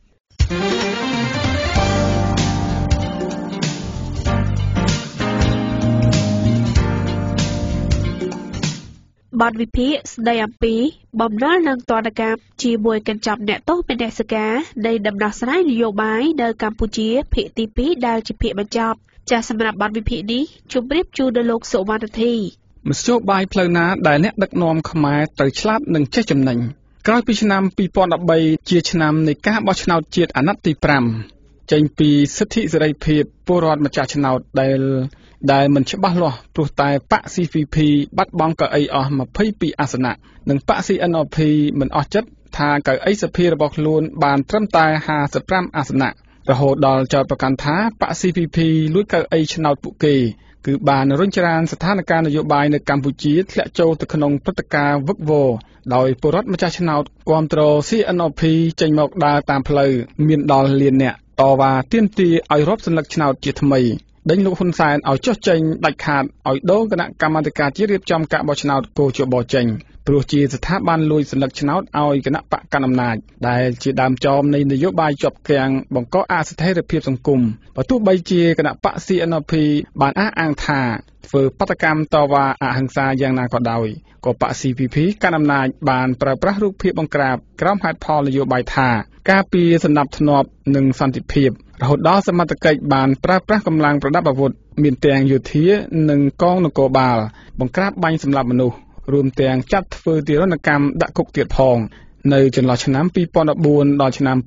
បទវិភាគស្ដីអំពីបំណុលនិងទណ្ឌកម្មជាមួយកញ្ចប់អ្នកទោសមនសិការនៃដំណោះស្រាយនយោបាយនៅកម្ពុជាភាគទី2ដែលជាភាគបញ្ចប់ចាសសម្រាប់បទវិភាគនេះជម្រាបជូនដល់លោកសុវណ្ណធីមធ្យោបាយផ្លូវណាដែលអ្នកដឹកនាំខ្មែរត្រូវឆ្លាតនិងចេះចំណេញក្រោយពីឆ្នាំ2013ជាឆ្នាំនៃការបោះឆ្នោតជាតិអាណត្តិទី5ចេញពីសិទ្ធិសេរីភាពពលរដ្ឋម្ចាស់ឆ្នោតដែលមិនច្បាស់លាស់ព្រោះតែបក CPP បាត់បង់កៅអីអស់22អាសនៈនិងបក CNP មិនអស់ចិត្តថាកៅអីសភារបស់ខ្លួនបានត្រឹមតែ55អាសនៈរហូតដល់ចោទប្រកាន់ថាបក CPP លួចកៅអីឆ្នោតពួកគេគឺបានរុញច្រានស្ថានភាពនយោបាយនៅកម្ពុជាធ្លាក់ចូលទៅក្នុងព្រឹត្តិការណ៍វឹកវរដោយពលរដ្ឋម្ចាស់ឆ្នោតគាំទ្រ CNP ចេញមកដើរតាមផ្លូវមានដល់លានអ្នកតវ៉ាទាមទារឲ្យរាប់សន្លឹកឆ្នោតជាថ្មីដេញលោកហ៊ុនសែនឲ្យចុះចេញដាច់ខាតឲ្យដូរគណៈកម្មាធិការជាតិរៀបចំការបោះឆ្នោតកោជបចេញព្រោះជាស្ថាប័នលួចសន្លឹកឆ្នោតឲ្យគណៈបកកណ្ដាលអំណាចដែលជាដើមចមនៃនយោបាយជាប់គាំងបង្កអស្ថិរភាពសង្គមបើទោះបីជាគណៈបក CNP បានអះអាងថាធ្វើបដកម្មតវ៉ាអហិង្សាយ៉ាងណាក៏ដោយក៏បក CPP កាន់អំណាចបានប្រើប្រាស់រូបភាពបង្ក្រាបក្រោមហេតុផលនយោបាយថាការពារសណ្ដាប់ធ្នាប់និងសន្តិភាពរហូតដល់សមត្ថកិច្ចបានប្រើប្រាស់កម្លាំងប្រដាប់អាវុធមានទាំងយោធានិងកងនគរបាលបង្ក្រាបបាញ់សម្លាប់មនុស្សរួមទាំងចាត់ធ្វើទារុណកម្មដាក់គុកទៀតផងនៅចន្លោះឆ្នាំ2014ដល់ឆ្នាំ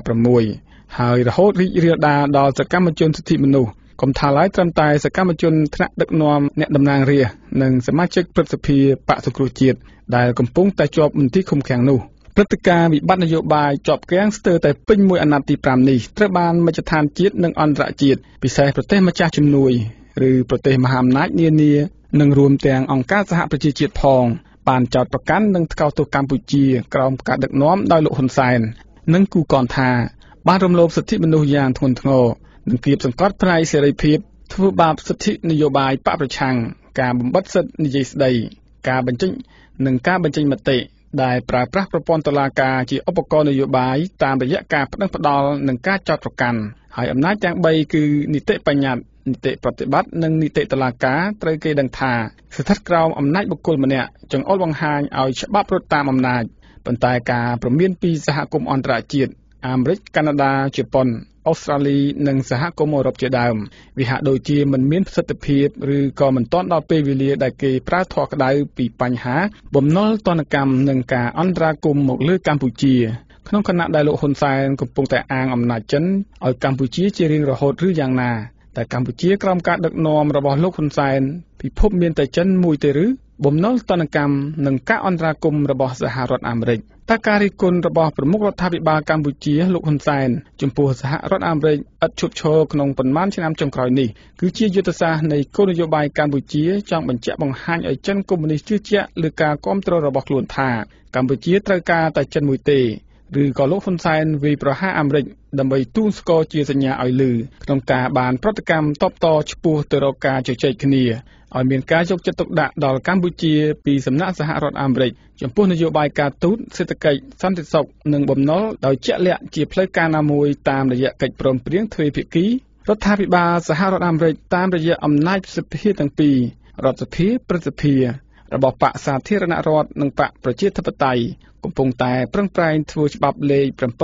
2016ហើយរហូតរីករាលដាលដល់សកម្មជនសិទ្ធិមនុស្សកុំថាឡើយត្រឹមតែសកម្មជនថ្នាក់ដឹកនាំអ្នកតំណាងរាស្ត្រនិងសមាជិកព្រឹទ្ធសភាបកសង្គ្រោះជាតិដែលកំពុងតែជាប់មន្ទីរឃុំឃាំងនោះព្រឹត្តិការណ៍វិបត្តិនយោបាយជាប់គាំងស្ទើរតែពេញមួយអាណត្តិទី5នេះត្រូវបានមជ្ឈដ្ឋានជាតិនិងអន្តរជាតិពិសេសប្រទេសម្ចាស់ជំនួយឬប្រទេសមហាអំណាចនានានិងរួមទាំងអង្គការសហប្រជាជាតិផងបានចោទប្រកាន់និងថ្កោលទោសកម្ពុជាក្រោមការដឹកនាំដោយលោកហ៊ុនសែននិងគូកនថាបានរំលោភសិទ្ធិមនុស្សយ៉ាងធ្ងន់ធ្ងរនិងគៀបសង្កត់ផ្នែកសេរីភាពធ្វើបាបសិទ្ធិនយោបាយបកប្រឆាំងការបំបិទសិទ្ធិនិយាយស្ដីការបញ្ចេញមតិដែលប្រើប្រាស់ប្រព័ន្ធតុលាការជាឧបករណ៍នយោបាយតាមរយៈការប្តឹងផ្តល់និងការចោទប្រកាន់ហើយអំណាចទាំង3គឺនីតិបញ្ញត្តិនីតិប្រតិបត្តិនិងនីតិតុលាការត្រូវគេដឹងថាស្ថិតក្រោមអំណាចបុគ្គលម្នាក់ចង្អុលបង្ហាញឲ្យច្បាប់រត់តាមអំណាចប៉ុន្តែការព្រមានពីសហគមន៍អន្តរជាតិអាមេរិកកាណាដាជប៉ុនអូស្ត្រាលីនិងសហគមន៍អឺរ៉ុបជាដើមវាហាក់ដូចជាមិនមានប្រសិទ្ធភាពឬក៏មិនទាន់ដល់ពេលវេលាដែលគេប្រើធរក្តៅពីបញ្ហាបំណុលទណ្ឌកម្មនិងការអន្តរាគមន៍មកលើកម្ពុជាក្នុងខណៈដែលលោកហ៊ុនសែនកំពុងតែអាងអំណាចចិនឲ្យកម្ពុជាជារៀងរហូតឬយ៉ាងណាតែកម្ពុជាក្រោមការដឹកនាំរបស់លោកហ៊ុនសែនពិភពមានតែចិនមួយទេឬបំណុលទណ្ឌកម្មនិងការអន្តរាគមន៍របស់សហរដ្ឋអាមេរិកតើការរិះគន់របស់ប្រមុខរដ្ឋាភិបាលកម្ពុជាលោកហ៊ុនសែនចំពោះសហរដ្ឋអាមេរិកឥតឈប់ឈរក្នុងប៉ុន្មានឆ្នាំចុងក្រោយនេះគឺជាយុទ្ធសាស្ត្រនៃគោលនយោបាយកម្ពុជាចង់បញ្ជាក់បង្ហាញឲ្យចិនកុម្មុយនីសជឿជាក់លើការគ្រប់គ្រងរបស់ខ្លួនថាកម្ពុជាត្រូវការតែចិនមួយទេឬក៏លោកហ៊ុនសែនវាយប្រហារអាមេរិកដើម្បីទូនស្គរជាសញ្ញាឲ្យលឺក្នុងការបានប្រតិកម្មតបតឆ្ពោះទៅរកការជជែកគ្នាឲ្យមានការយកចិត្តទុកដាក់ដល់កម្ពុជាពីសំណាក់សហរដ្ឋអាមេរិកចំពោះនយោបាយការទូតសេដ្ឋកិច្ចសន្តិសុខនិងបំណុលដោយជាក់លាក់ជាផ្លូវការណាមួយតាមរយៈកិច្ចព្រមព្រៀងទ្វេភាគីរដ្ឋាភិបាលសហរដ្ឋអាមេរិកតាមរយៈអំណាចសិទ្ធិទាំងពីររដ្ឋសភាព្រឹទ្ធសភារបស់បកសាធារណរដ្ឋនិងបកប្រជាធិបតេយ្យកំពុងតែប្រឹងប្រែងធ្វើច្បាប់លេខ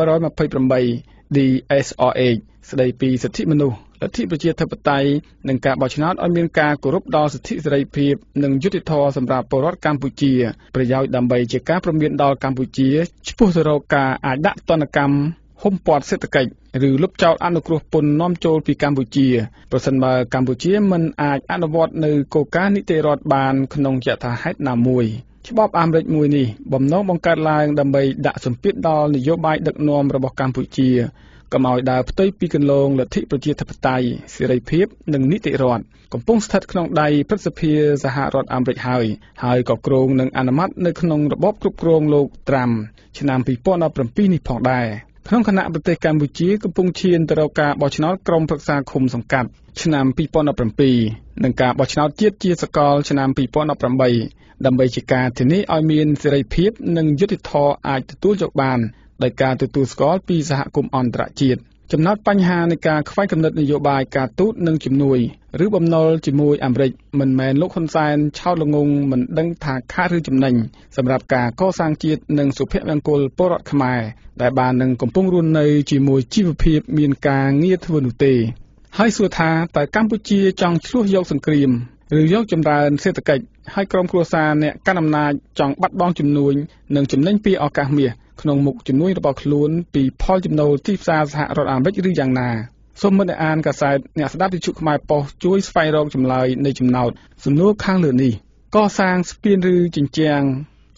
728 DSRH ស្ដីពីសិទ្ធិមនុស្សលទ្ធិប្រជាធិបតេយ្យនិងការបោះឆ្នោតឲ្យមានការគោរពដល់សិទ្ធិសេរីភាពនិងយុត្តិធម៌សម្រាប់ពលរដ្ឋកម្ពុជាប្រយោជន៍ដើម្បីជាការព្រមានដល់កម្ពុជាឆ្ពោះទៅរកការអាចដាក់ទណ្ឌកម្មហុំព័ទ្ធសេដ្ឋកិច្ចឬលុបចោលអនុគ្រោះពន្ធនាំចូលពីកម្ពុជាប្រសិនបើកម្ពុជាមិនអាចអនុវត្តនៅគោលការណ៍នីតិរដ្ឋបានក្នុងយថាហេតុណាមួយច្បាប់អាមេរិកមួយនេះបំណងបង្កើតឡើងដើម្បីដាក់សម្ពាធដល់នយោបាយដឹកនាំរបស់កម្ពុជាកុំឲ្យដើរផ្ទុយពីគន្លងលទ្ធិប្រជាធិបតេយ្យសេរីភាពនិងនីតិរដ្ឋកំពុងស្ថិតក្នុងដៃព្រឹទ្ធសភាសហរដ្ឋអាមេរិកហើយក៏គ្រោងនឹងអនុម័តនៅក្នុងរបបគ្រប់គ្រងលោកត្រាំឆ្នាំ2017នេះផងដែរក្នុងខណៈប្រទេសកម្ពុជាកំពុងឈានទៅរកការបោះឆ្នោតក្រុមប្រឹក្សាឃុំសង្កាត់ឆ្នាំ2017និងការបោះឆ្នោតជាតិជាសកលឆ្នាំ2018ដើម្បីជាការធានាឲ្យមានសេរីភាពនិងយុត្តិធម៌អាចទទួលយកបានដោយការទទួលស្គាល់ពីសហគមន៍អន្តរជាតិចំណោទបញ្ហានៃការខ្វែងគំនិតនយោបាយការទូតនិងជំនួយឬបំណុលជាមួយអាមេរិកមិនមែនលោកហ៊ុនសែនឆោតល្ងង់មិនដឹងថាខាតឬចំណេញសម្រាប់ការកសាងជាតិនិងសុភមង្គលពលរដ្ឋខ្មែរដែលបាននឹងកំពុងរស់នៅជាមួយជីវភាពមានការងារធ្វើនោះទេហើយសួរថាតើកម្ពុជាចង់ឆ្លោះយកសង្គ្រាមឬយកចម្រើនសេដ្ឋកិច្ចឲ្យក្រុមគ្រួសារអ្នកកាន់អំណាចចង់បាត់បង់ជំនួយនិងចំណេញពីឱកាសមាសក្នុងមុខជំនួយរបស់ខ្លួនពីផលចំណូលទីផ្សារសហរដ្ឋអាមេរិកឬយ៉ាងណាសូមមិត្តអានកាសែតអ្នកស្ដាប់វិទ្យុខ្មែរប៉ុស្តិ៍ជួយស្វែងរកចម្លើយនៃចំណោទសំណួរខាងលើនេះកសាងស្ពានឬជញ្ជាំង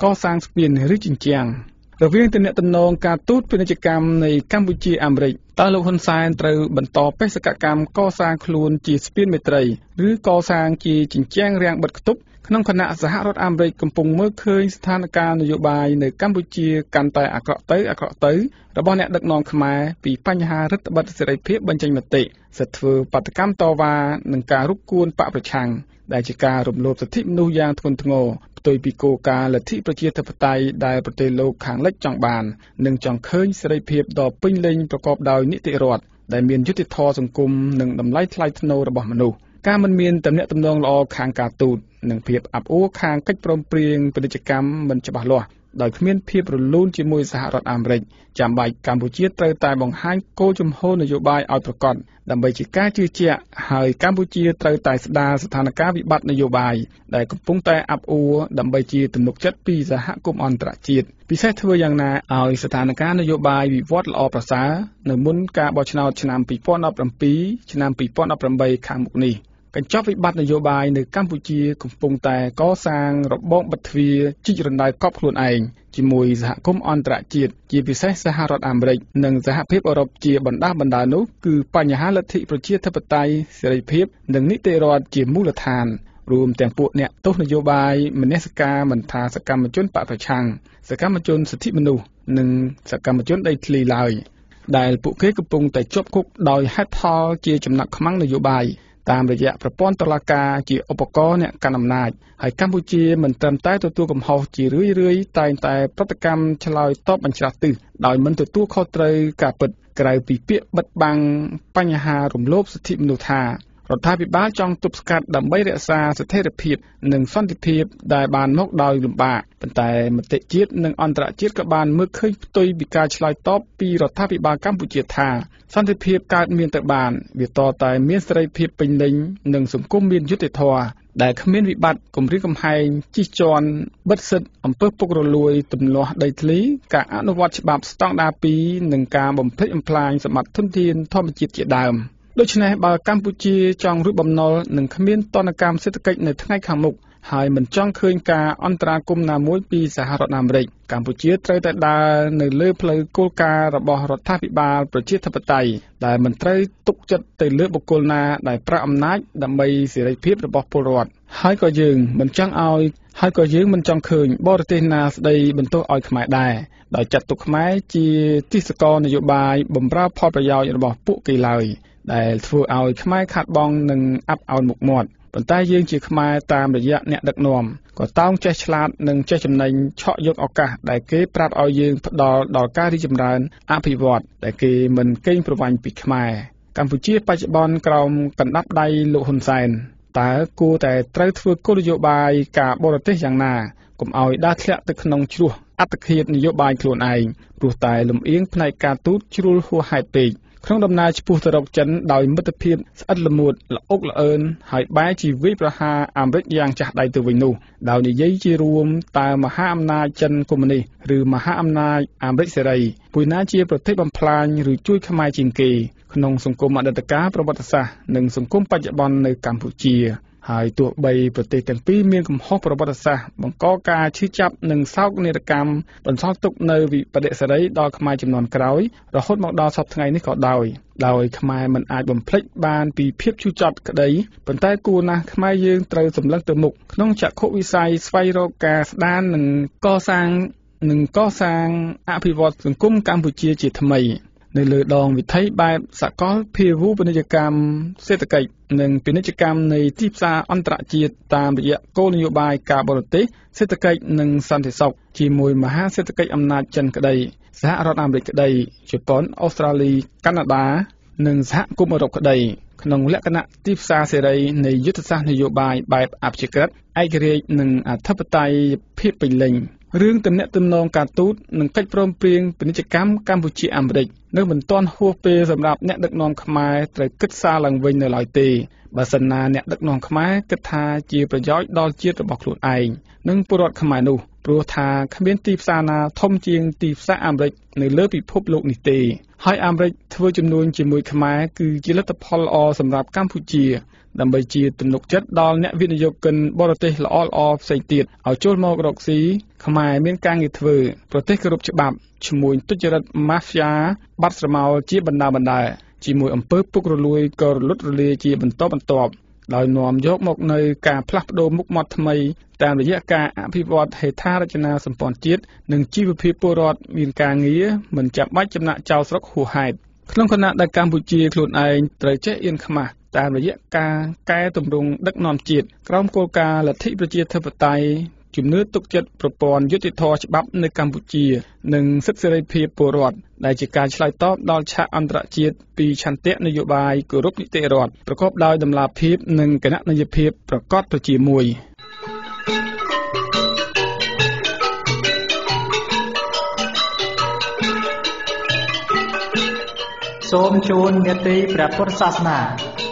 រវាងទំនាក់ទំនងការទូតពាណិជ្ជកម្មនៃកម្ពុជាអាមេរិកតើលោកហ៊ុនសែនត្រូវបន្តបេសកកម្មកសាងខ្លួនជាស្ពានមេត្រីឬកសាងជាជញ្ជាំងរាំងបិទគប់ក្នុងខណៈសហរដ្ឋអាមេរិកកំពុងមើលឃើញស្ថានភាពនយោបាយនៅកម្ពុជាកាន់តែអាក្រក់ទៅរបស់អ្នកដឹកនាំខ្មែរពីបញ្ហារដ្ឋបတ်សេរីភាពបញ្ចេញមតិសិទ្ធិធ្វើបាតកម្មតវ៉ានិងការរុបគួនបកប្រឆាំងដែលជាការរំលោភសិទ្ធិមនុស្សយ៉ាងធ្ងន់ធ្ងរផ្ទុយពីគោលការណ៍លទ្ធិប្រជាធិបតេយ្យដែលប្រទេសលោកខាងលិចចង់បាននិងចង់ឃើញសេរីភាពដ៏ពេញលេញប្រកបដោយនីតិរដ្ឋដែលមានយុត្តិធម៌សង្គមនិងតម្លៃថ្លៃថ្នូររបស់មនុស្សការមិនមានតំណែងតំណងល្អខាងការទូតនិងភាពអាប់អួរខាងកិច្ចព្រមព្រៀងពាណិជ្ជកម្មមិនច្បាស់លាស់ដោយគ្មានភាពរលូនជាមួយសហរដ្ឋអាមេរិកចាំបាច់កម្ពុជាត្រូវតែបង្ហាញគោលជំហរនយោបាយឲ្យប្រកបដើម្បីជាការជឿជាក់ហើយកម្ពុជាត្រូវតែស្ដារស្ថានភាពវិបត្តិនយោបាយដែលកំពុងតែអាប់អួរដើម្បីជាទំនុកចិត្តពីសហគមន៍អន្តរជាតិពិសេសធ្វើយ៉ាងណាឲ្យស្ថានភាពនយោបាយវិវត្តល្អប្រសើរនៅមុនការបោះឆ្នោតឆ្នាំ2017ឆ្នាំ2018ខាងមុខនេះកញ្ចប់វិបត្តិនយោបាយនៅកម្ពុជាកំពុងតែកសាងរបងបិទទ្វារជីករណ្ដៅកប់ខ្លួនឯងជាមួយសហគមន៍អន្តរជាតិជាពិសេសសហរដ្ឋអាមេរិកនិងសហភាពអឺរ៉ុបជាបណ្ដានោះគឺបញ្ហាលទ្ធិប្រជាធិបតេយ្យសេរីភាពនិងនីតិរដ្ឋជាមូលដ្ឋានរួមទាំងពួកអ្នកទស្សនយោបាយមនសិការមិនថាសកម្មជនបកប្រឆាំងសកម្មជនសិទ្ធិមនុស្សនិងសកម្មជនដីធ្លីឡើយដែលពួកគេកំពុងតែជាប់គុកដោយហេតុផលជាចំណាប់ខ្មាំងនយោបាយតាមរយៈប្រព័ន្ធតុលាការជាឧបករណ៍អ្នកកាន់អំណាចហើយកម្ពុជាមិនត្រឹមតែទទួលកំហុសជារឿយៗតែងតែប្រតិកម្មឆ្លើយតបបញ្ច្រាស់ទិសដោយមិនទទួលខុសត្រូវការពិតក្រៅពីពាក្យបិទបាំងបញ្ហារំលោភសិទ្ធិមនុស្សថារដ្ឋាភិបាលចង់ទប់ស្កាត់ដើម្បីរក្សាស្ថិរភាពនិងសន្តិភាពដែលបានមកដោយលំបាកប៉ុន្តែមតិជាតិនិងអន្តរជាតិក៏បានមើលឃើញផ្ទុយពីការឆ្លើយតបពីរដ្ឋាភិបាលកម្ពុជាថាសន្តិភាពកើតមានទៅបានវាតតែមានសេរីភាពពេញលេញនិងសង្គមមានយុត្តិធម៌ដែលគ្មានវិបត្តិគំរាមកំហែងជិះជាន់បិទសិទ្ធិអំពើពុករលួយទម្លាស់ដីធ្លីការអនុវត្តច្បាប់ស្តង់ដារ2និងការបំផ្លិចបំផ្លាញសម្បត្តិធនធានធម្មជាតិជាដើមដូច្នេះបើកម្ពុជាចង់រួចបំណុលនិងគ្មានទណ្ឌកម្មសេដ្ឋកិច្ចនៅថ្ងៃខាងមុខហើយមិនចង់ឃើញការអន្តរាគមន៍ណាមួយពីសហរដ្ឋអាមេរិកកម្ពុជាត្រូវតែដើរនៅលើផ្លូវគោលការណ៍របស់រដ្ឋាភិបាលប្រជាធិបតេយ្យដែលមិនត្រូវទុកចិត្តទៅលើបុគ្គលណាដែលប្រើអំណាចដើម្បីសេរីភាពរបស់ពលរដ្ឋហើយក៏យើងមិនចង់ឃើញបរទេសណាស្ដីបន្ទោសឲ្យខ្មែរដែរដោយចាត់ទុកខ្មែរជាទាសករនយោបាយបម្រើផលប្រយោជន៍របស់ពួកគេឡើយដែលធ្វើឲ្យខ្មែរខាតបង់និងអាប់អោនមុខមាត់ប៉ុន្តែយើងជាខ្មែរតាមរយៈអ្នកដឹកនាំក៏តោងចេះឆ្លាតនិងចេះចំណេញឆក់យកឱកាសដែលគេប្រាប់ឲ្យយើងផ្ដល់ដល់ការរីកចម្រើនអភិវឌ្ឍដែលគេមិនកេងប្រវ័ញ្ចពីខ្មែរកម្ពុជាបច្ចុប្បន្នក្រោមកណ្ដាប់ដៃលោកហ៊ុនសែនតើគួរតែត្រូវធ្វើគោលនយោបាយការបរទេសយ៉ាងណាកុំឲ្យដើរធ្លាក់ទៅក្នុងជ្រោះអត្តឃាតនយោបាយខ្លួនឯងព្រោះតែលំអៀងផ្នែកការទូតជ្រុលហួសហេតុពេកក្នុងដំណើរឆ្ពោះទៅរកចិនដោយមិត្តភាពស្អិតល្មួតល្អុកល្អឿនហើយបែរជាវាយប្រហារអាមេរិកយ៉ាងចាស់ដៃទៅវិញនោះដោយនិយាយជារួមតើមហាអំណាចចិនកុម្មុយនីសឬមហាអំណាចអាមេរិកសេរីមួយណាជាប្រទេសបំផ្លាញឬជួយខ្មែរជាងគេក្នុងសង្គមអតីតកាលប្រវត្តិសាស្ត្រនិងសង្គមបច្ចុប្បន្ននៅកម្ពុជាហើយទោះបីប្រទេសទាំងពីរមានកំហុសប្រវត្តិសាស្ត្របង្កការឈឺចាប់និងសោកនាដកម្មបន្សល់ទុកនៅវិបត្តិសេរីដល់ខ្មែរជំនាន់ក្រោយរហូតមកដល់សពថ្ងៃនេះក៏ដោយខ្មែរមិនអាចបំភ្លេចបានពីភាពជូរចត់ក្តីប៉ុន្តែគួរណាស់ខ្មែរយើងត្រូវសម្លឹងទៅមុខក្នុងចក្ខុវិស័យស្វែងរកការស្ដារនិងកសាងអភិវឌ្ឍសង្គមកម្ពុជាជាថ្មីនៅលើដងវិថីបែបសកលភាវូបនីយកម្មសេដ្ឋកិច្ចនិងពាណិជ្ជកម្មនៃទីផ្សារអន្តរជាតិតាមរយៈគោលនយោបាយការបរទេសសេដ្ឋកិច្ចនិងសន្តិសុខជាមួយមហាសេដ្ឋកិច្ចអំណាចចិនក្តីសហរដ្ឋអាមេរិកក្តីជប៉ុនអូស្ត្រាលីកាណាដានិងសហគមន៍អឺរ៉ុបក្តីក្នុងលក្ខណៈទីផ្សារសេរីនៃយុទ្ធសាស្ត្រនយោបាយបែបអព្យាក្រឹតឯករាជ្យនិងអធិបតេយ្យភាពពេញលេញរឿងទំនាក់ទំនងការទូតនិងកិច្ចព្រមព្រៀងពាណិជ្ជកម្មកម្ពុជាអាមេរិកនៅមិនទាន់ហួសពេលសម្រាប់អ្នកដឹកនាំខ្មែរត្រូវគិតសារឡើងវិញនៅឡើយទេបើសិនណាអ្នកដឹកនាំខ្មែរគិតថាជាប្រយោជន៍ដល់ជាតិរបស់ខ្លួនឯងនិងពលរដ្ឋខ្មែរនោះព្រោះថាគ្មានទីផ្សារណាធំជាងទីផ្សារអាមេរិកនៅលើពិភពលោកនេះទេហើយអាមេរិកធ្វើជំនួញជាមួយខ្មែរគឺជាលទ្ធផលល្អសម្រាប់កម្ពុជាដើម្បីជាទំនុកចិត្តដល់អ្នកវិនិយោគិនបរទេសល្អៗផ្សេងទៀតឲ្យចូលមករកស៊ីខ្មែរមានការងារធ្វើប្រទេសគោរពច្បាប់ឈ្មោះទុច្ចរិតម៉ាហ្វីយ៉ាបាត់ស្រមោលជាបណ្ដាជាមួយអំពើពុករលួយក៏រលត់រលាយជាបន្តបន្ទាប់ដោយនាំយកមកនៅការផ្លាស់ប្ដូរមុខមាត់ថ្មីតាមរយៈការអភិវឌ្ឍហេដ្ឋារចនាសម្ព័ន្ធជាតិនិងជីវភាពពលរដ្ឋមានការងារមិនចាំបាច់ចំណាក់ចោលស្រុកហួសហេតុក្នុងគណៈដែលកម្ពុជាខ្លួនឯងត្រូវចេះអៀនខ្មាស់តាមរយៈការកែតម្រង់ដឹកនាំជាតិក្រោមគោលការណ៍លទ្ធិប្រជាធិបតេយ្យជំនឿទុកចិត្តប្រព័ន្ធយុតិធម៌ច្បាប់នៅកម្ពុជានិងសិទ្ធិសេរីភាពពលរដ្ឋដែលជាការឆ្លើយតបដល់ឆាកអន្តរជាតិពីឆន្ទៈនយោបាយគោរពនីតិរដ្ឋប្រកបដោយតម្លាភាពនិងគណនេយ្យភាពប្រកបប្រជាមួយសូមជូននេតិព្រះពុទ្ធសាសនា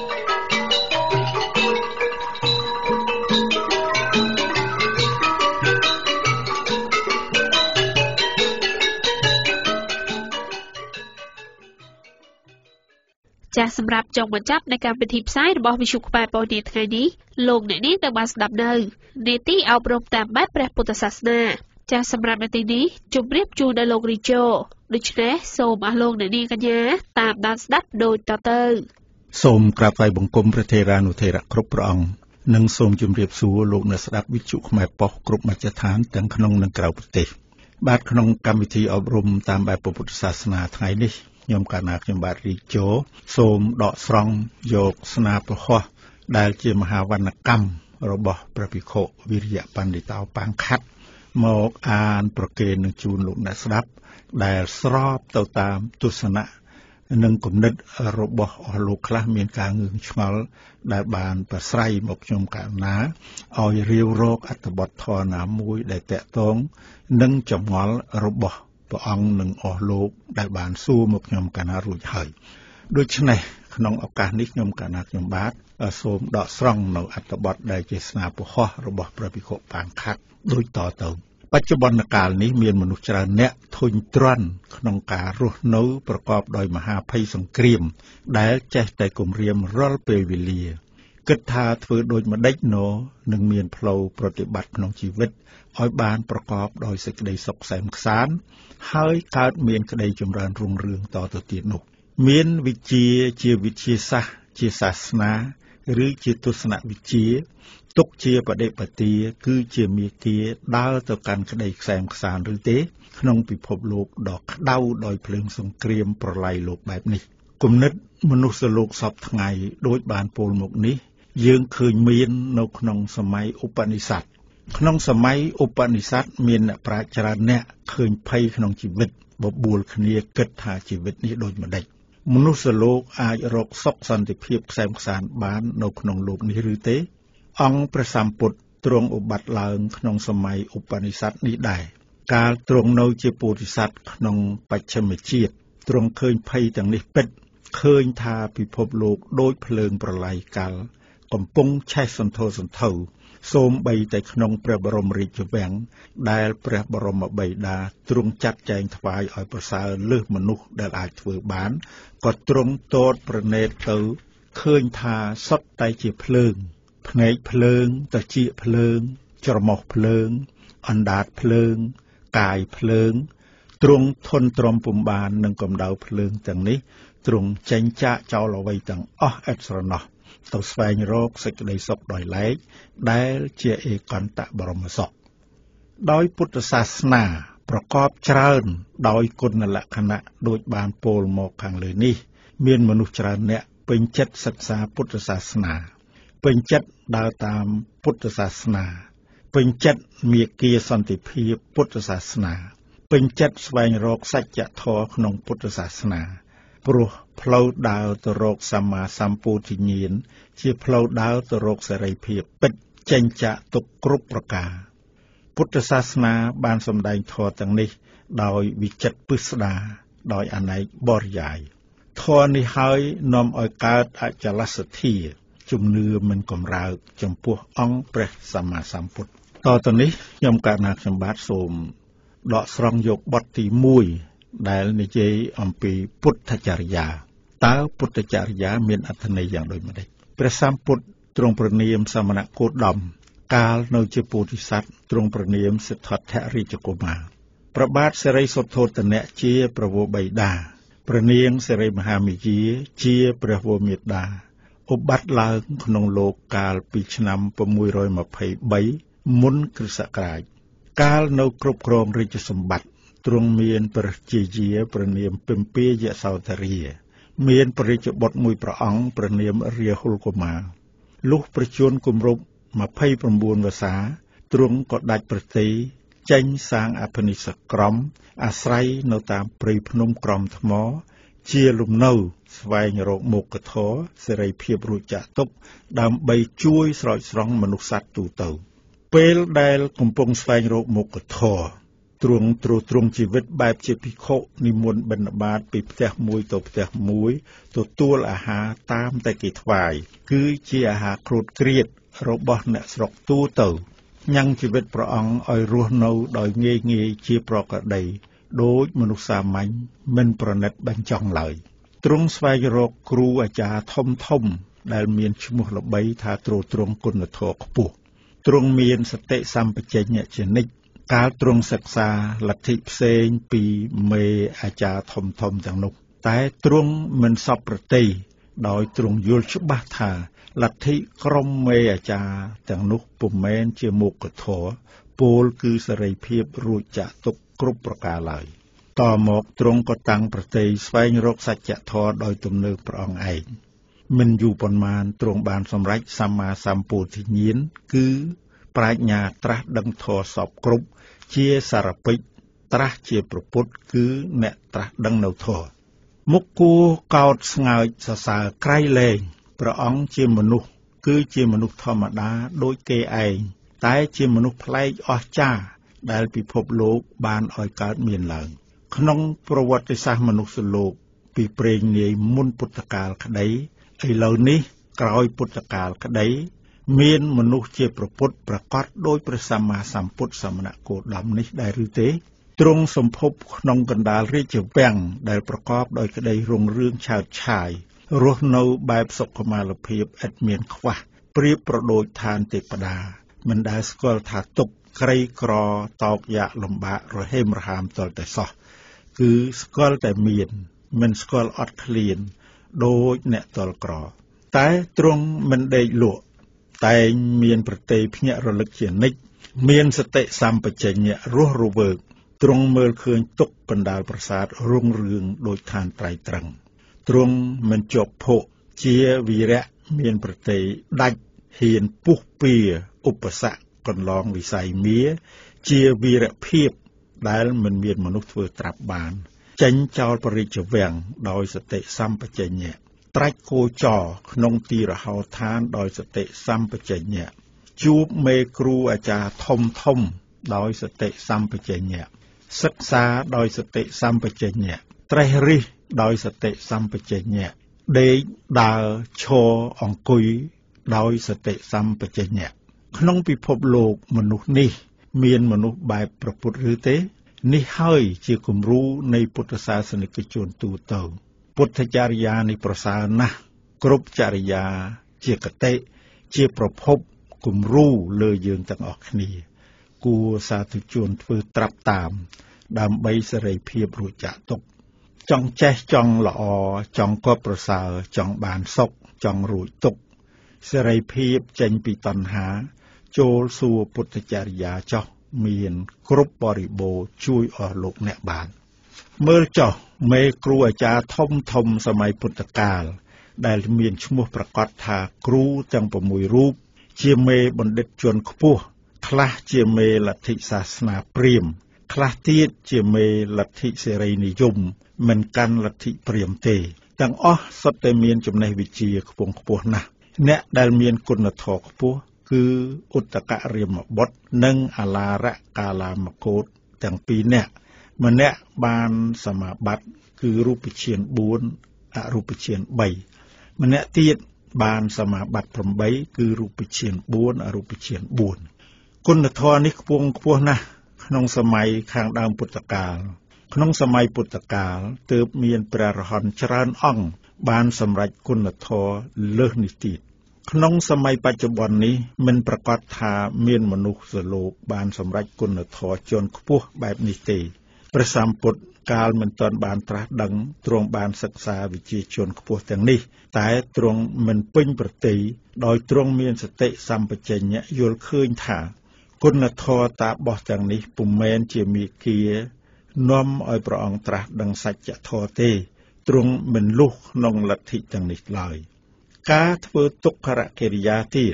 ចាសសម្រាប់ចុងបញ្ចប់នៃកម្មវិធីផ្សាយរបស់វិទ្យុខ្មែរប៉ុស្តិ៍ថ្ងៃនេះលោកអ្នកនាងនឹងបានស្ដាប់នៅនេតិអប់រំតាមបែបព្រះពុទ្ធសាសនាចាសសម្រាប់នេតិនេះជម្រាបជូនដល់លោករីជូដូច្នេះសូមអស់លោកអ្នកនាងកញ្ញាតាមដានស្ដាប់ដូចតទៅសូមក្រាបថ្វាយបង្គំព្រះថេរានុថេរៈគ្រប់ព្រះអង្គនិងសូមជម្រាបសួរលោកអ្នកស្ដាប់វិទ្យុខ្មែរប៉ុស្តិ៍គ្រប់មជ្ឈដ្ឋានទាំងក្នុងនិងក្រៅប្រទេសបាទក្នុងកម្មវិធីអប់រំតាមបែបព្រះពុទ្ធសាសនាថ្ងៃនេះខ្ញុំកណាខ្ញុំបាទរីជូសូមដកស្រង់យកស្នាពហោះដែលជាមហាវណ្ណកម្មរបស់ព្រះភិក្ខុវិរិយបណ្ឌិតោបាងខាត់មកអានប្រកេននឹងជូនលោកអ្នកស្ដាប់ដែលស្របទៅតាមទស្សនៈនិងគំនិតរបស់អស់លោកខ្លះមានការងឿងឆ្ងល់ដែលបានប្រស្រ័យមកខ្ញុំកណាឲ្យរាវរកអត្ថបទធម៌ណាមួយដែលតាក់ទងនឹងចម្ងល់របស់ព្រះអង្គនិងអស់លោកដែលបានសួរមកខ្ញុំកណារួចហើយដូច្នេះក្នុងឱកាសនេះខ្ញុំកណាខ្ញុំបាទសូមដកស្រង់នៅអត្ថបទដែលជាស្នាពហោះរបស់ព្រះភិក្ខុបាងខាត់ដូចតទៅបច្ចុប្បន្នកាលនេះមានមនុស្សច្រើនអ្នកធុញទ្រាន់ក្នុងការរស់នៅប្រកបដោយមហាភ័យសង្គ្រាមដែលចេះតែគំរាមរាល់ពេលវេលាគិតថាធ្វើដូចម្ដេចនឹងមានផ្លូវប្រតិបត្តិក្នុងជីវិតឲ្យបានប្រកបដោយសេចក្តីសុខសែនខ្សាន្តហើយកើតមានក្តីចម្រើនរុងរឿងតទៅទៀតនោះមានវិជ្ជាជាវិទ្យាសាស្ត្រជាសាសនាឬជាទស្សនវិជ្ជាទុកជាបដិបទាគឺជាមាគ៌ាដើរទៅកាន់ក្តីខ្សែមខ្សាន្តឬទេក្នុងពិភពលោកដ៏ក្តៅដោយភ្លើងសង្គ្រាមប្រឡាយលោកបែបនេះគំនិតមនុស្សលោកសពថ្ងៃដូចបានពោលមកនេះយើងឃើញមាននៅក្នុងសម័យឧបនិស្ស័តក្នុងសម័យឧបនិស្ស័តមានអ្នកប្រាជ្ញច្រើនអ្នកឃើញភ័យក្នុងជីវិតបបួលគ្នាគិតថាជីវិតនេះដូចម្ដេចមនុស្សលោកអាចរកសុខសន្តិភាពខ្សែមខ្សាន្តបាននៅក្នុងលោកនេះឬទេអង្គព្រះសម្ពុទ្ធទ្រង់ឧបត្តិឡើងក្នុងសម័យឧបនិស្ស័តនេះដែរកាលទ្រង់នៅជាពោធិសត្វក្នុងបច្ឆិមជាតិទ្រង់ឃើញភ័យទាំងនេះពិតឃើញថាពិភពលោកដូចភ្លើងប្រឡាយកាល់កំពុងឆេះសន្ធោសន្ធៅសូម្បីតែក្នុងព្រះបរមរាជវាំងដែលព្រះបរមបិតាទ្រង់ចាត់ចែងថ្វាយឲ្យប្រសើរលើសមនុស្សដែលអាចធ្វើបានក៏ទ្រង់ទតប្រណេតទៅឃើញថាសុទ្ធតែជាភ្លើងភ្នែកភ្លើងត្រចៀកភ្លើងច្រមុះភ្លើងអណ្ដាតភ្លើងកាយភ្លើងទ្រង់ធន់ទ្រាំពុំបាននឹងកម្ដៅភ្លើងទាំងនេះទ្រង់ចេញចាកចោលអ្វីទាំងអស់ឥតស្រណោះទៅស្វែងរកសេចក្តីសុខដោយឡែកដែលជាឯកន្តបរមសុខដោយពុទ្ធសាសនាប្រកបច្រើនដោយគុណលក្ខណៈដូចបានពោលមកខាងលើនេះមានមនុស្សច្រើនអ្នកពេញចិត្តសិក្សាពុទ្ធសាសនាពេញចិត្តដើរតាមពុទ្ធសាសនាពេញចិត្តមាគ៌ាសន្តិភាពពុទ្ធសាសនាពេញចិត្តស្វែងរកសច្ចធម៌ក្នុងពុទ្ធសាសនាព្រោះផ្លូវដើរទៅរកសម្មាសម្ពោធិញ្ញាណជាផ្លូវដើរទៅរកសេរីភាពពិតចេញចាកទុក្ខគ្រប់ប្រការពុទ្ធសាសនាបានសម្ដែងធម៌ទាំងនេះដោយវិចិត្រពិស្ដារដោយអនេកបរិយាយធម៌នេះហើយនាំឲ្យកើតអចលសទ្ធាជំនឿមិនកំរើកចំពោះអង្គព្រះសម្មាសម្ពុទ្ធតទៅនេះខ្ញុំកណាខ្ញុំបាទសូមដកស្រង់យកបទទី1ដែលនិយាយអំពីពុទ្ធចរិយាតើពុទ្ធចរិយាមានអត្ថន័យយ៉ាងដូចម្តេចព្រះសម្ពុទ្ធទ្រង់ប្រនាមសមណគោតមកាលនៅជាពោធិសត្វទ្រង់ប្រនាមសិទ្ធត្ថរាជកុមារព្រះបាទសិរីសុទ្ធោទនៈជាព្រះវរបិតាព្រះនាងសិរីមហាមាយាជាព្រះវរមេត្តាឧបត្តិឡើងក្នុងលោកកាលពីឆ្នាំ623មុនគ្រិស្តសករាជកាលនៅគ្រប់គ្រងរាជសម្បត្តិទ្រង់មានព្រះជាយាព្រះនាមពិម្ពាយសោធរាមានព្រះរាជបុត្រមួយព្រះអង្គព្រះនាមរាហុលកុមារលុះប្រជញ្ញគម្រប់29វស្សាទ្រង់ក៏ដាច់ប្រតិចេញសាងអភិនិស្សក្រមអាស្រ័យនៅតាមព្រៃភ្នំក្រំថ្មជាលំនៅស្វែងរកមុខធម៌សេរីភាពរួចចាក់ទុកដើម្បីជួយស្រោចស្រង់មនុស្សសត្វទូទៅពេលដែលកំពុងស្វែងរកមុខធម៌ទ្រង់ទ្រង់ជីវិតបែបជាភិក្ខុនិមន្តបិណ្ឌបាតពីផ្ទះមួយទៅផ្ទះមួយទទួលអាហារតាមតែគេថ្វាយគឺជាអាហារគ្រូតគ្រៀតរបស់អ្នកស្រុកទូទៅញ៉ាំងជីវិតព្រះអង្គឲ្យរស់នៅដោយងាយជាប្រក្រតីដូចមនុស្សសាមញ្ញមិនប្រណិតបញ្ចង់ឡើយទ្រង់ស្វែងរកគ្រូអាចារ្យធំដែលមានឈ្មោះល្បីថាទ្រង់គុណធម៌ខ្ពស់ទ្រង់មានសតិសម្បជញ្ញៈជានិច្ចកាលទ្រង់សិក្សាលទ្ធិផ្សេងពីមេអាចារ្យធំទាំងនោះតែទ្រង់មិនសពប្រតិដោយទ្រង់យល់ច្បាស់ថាលទ្ធិក្រុមមេអាចារ្យទាំងនោះពុំមែនជាមុខធម៌ពោលគឺសេរីភាពរួចចាក់ទុកគ្រប់ប្រការឡើយតមកទ្រង់ក៏តាំងប្រតិស្វែងរកសច្ចធម៌ដោយទំនើបព្រះអង្គឯងមិនយូរប៉ុន្មានទ្រង់បានសម្រេចសម្មាសម្ពោធិញ្ញាណគឺប្រាជ្ញាត្រាស់ដឹងធម៌សពគ្រប់ជាសារពិចត្រាស់ជាប្រពុតគឺអ្នកត្រាស់ដឹងនៅធម៌មុខគួរកោតស្ងើចសរសើរក្រៃលែងព្រះអង្គជាមនុស្សគឺជាមនុស្សធម្មតាដូចគេឯងតែជាមនុស្សប្លែកអស្ចារ្យដែលពិភពលោកបានឲ្យកើតមានឡើងក្នុងប្រវត្តិសាស្ត្រមនុស្សលោកពីព្រេងនាយមុនពុទ្ធកាលក្តីឥឡូវនេះក្រោយពុទ្ធកាលក្តីមានមនុស្សជាប្រពុតប្រកបដោយព្រះសម្មាសម្ពុទ្ធសមណគោតមនេះដែរឬទេទ្រង់សម្ភពក្នុងកណ្ដាលរាជវាំងដែលប្រកបដោយក្តីរុងរឿងឆើតឆាយរស់នៅបែបសុខុមាលភាពឥតមានខ្វះប្រៀបប្រដូចឋានទេពតាមិនដែលស្គាល់ថាទុក្ខក្រីក្រតោកយ៉ាក់លំបាករហេមរហាមតលតែសោះគឺស្គាល់តែមានមិនស្គាល់អត់ឃ្លានដូចអ្នកតលក្រតែទ្រង់មិនដេកលក់តែងមានប្រតិភ្ញាក់រលឹកជានិច្ចមានសតិសម្បជញ្ញៈរស់រវើកទ្រង់មើលឃើញទុក្ខកណ្ដាលប្រាសាទរុងរឿងដូចឋានត្រៃត្រឹងទ្រង់មិនជាប់ភក់ជាវីរៈមានប្រតិដាច់ហ៊ានពុះពៀឧបសគ្គកន្លងវិស័យមាជាវីរភាពដែលមិនមានមនុស្សធ្វើត្រាប់បានចេញចោលបរិជ្ជវាំងដោយសតិសម្បជញ្ញៈត្រាច់គោចរក្នុងទីរហោឋានដោយសតិសម្បជញ្ញៈជួបមេគ្រូអាចារ្យធំដោយសតិសម្បជញ្ញៈសិក្សាដោយសតិសម្បជញ្ញៈត្រេះរិះដោយសតិសម្បជញ្ញៈដេកដើរឈរអង្គុយដោយសតិសម្បជញ្ញៈក្នុងពិភពលោកមនុស្សនេះមានមនុស្សបែបប្រពុតឬទេនេះហើយជាគំរូនៃពុទ្ធសាសនិកជនទូទៅពុទ្ធចរិយានេះប្រសើរណាស់គ្រប់ចរិយាជាគតិជាប្រភពគំរូលើយើងទាំងអស់គ្នាគួរសាធុជនធ្វើត្រាប់តាមដើម្បីសេរីភាពរួចចាក់ទុក្ខចង់ចេះចង់ល្អចង់គប់ប្រសើរចង់បានសុខចង់រួចទុក្ខសេរីភាពចេញពីតណ្ហាចូលសួរពុទ្ធចរិយាចោះមានគ្រប់បរិបូរណ៍ជួយអស់លោកអ្នកបានមើលចោះមេគ្រូអាចារ្យធំសម័យពុទ្ធកាលដែលមានឈ្មោះប្រកាសថាគ្រូទាំង6រូបជាមេបណ្ឌិតជនខ្ពស់ខ្លះជាមេលទ្ធិសាសនាព្រាហ្មណ៍ខ្លះទៀតជាមេលទ្ធិសេរីនិយមមិនកាន់លទ្ធិព្រាហ្មណ៍ទេទាំងអស់សុទ្ធតែមានចំណេះវិជ្ជាខ្ពង់ខ្ពស់ណាស់អ្នកដែលមានគុណធម៌ខ្ពស់គឺឧត្តករាមបុត្រនិងអាឡារកាឡាមកោតទាំងពីរនាក់ម្នាក់បានសមាបត្តិគឺរូបឈាន4អរូបឈាន3ម្នាក់ទៀតបានសមាបត្តិ8គឺរូបឈាន4អរូបឈាន4គុណធម៌នេះខ្ពង់ខ្ពស់ណាស់ក្នុងសម័យខាងដើមពុទ្ធកាលក្នុងសម័យពុទ្ធកាលទើបមានព្រះរហន្តច្រើនអង្គបានសម្រេចគុណធម៌លើសនេះទៀតក្នុងសម័យបច្ចុប្បន្ននេះមិនប្រកាសថាមានមនុស្សសលោកបានសម្រេចគុណធម៌ជាន់ខ្ពស់បែបនេះទេព្រះសម្ពុទ្ធកាលមិនទាន់បានត្រាស់ដឹងទ្រង់បានសិក្សាវិជ្ជាជនខ្ពស់ទាំងនេះតែទ្រង់មិនពេញប្រតិដោយទ្រង់មានសតិសម្បជញ្ញៈយល់ឃើញថាគុណធម៌តាបោះទាំងនេះពុំមែនជាមាគ៌ានាំឲ្យព្រះអង្គត្រាស់ដឹងសច្ចធម៌ទេទ្រង់មិនលុះក្នុងលទ្ធិទាំងនេះឡើយការធ្វើទុក្ខកិរិយាទៀត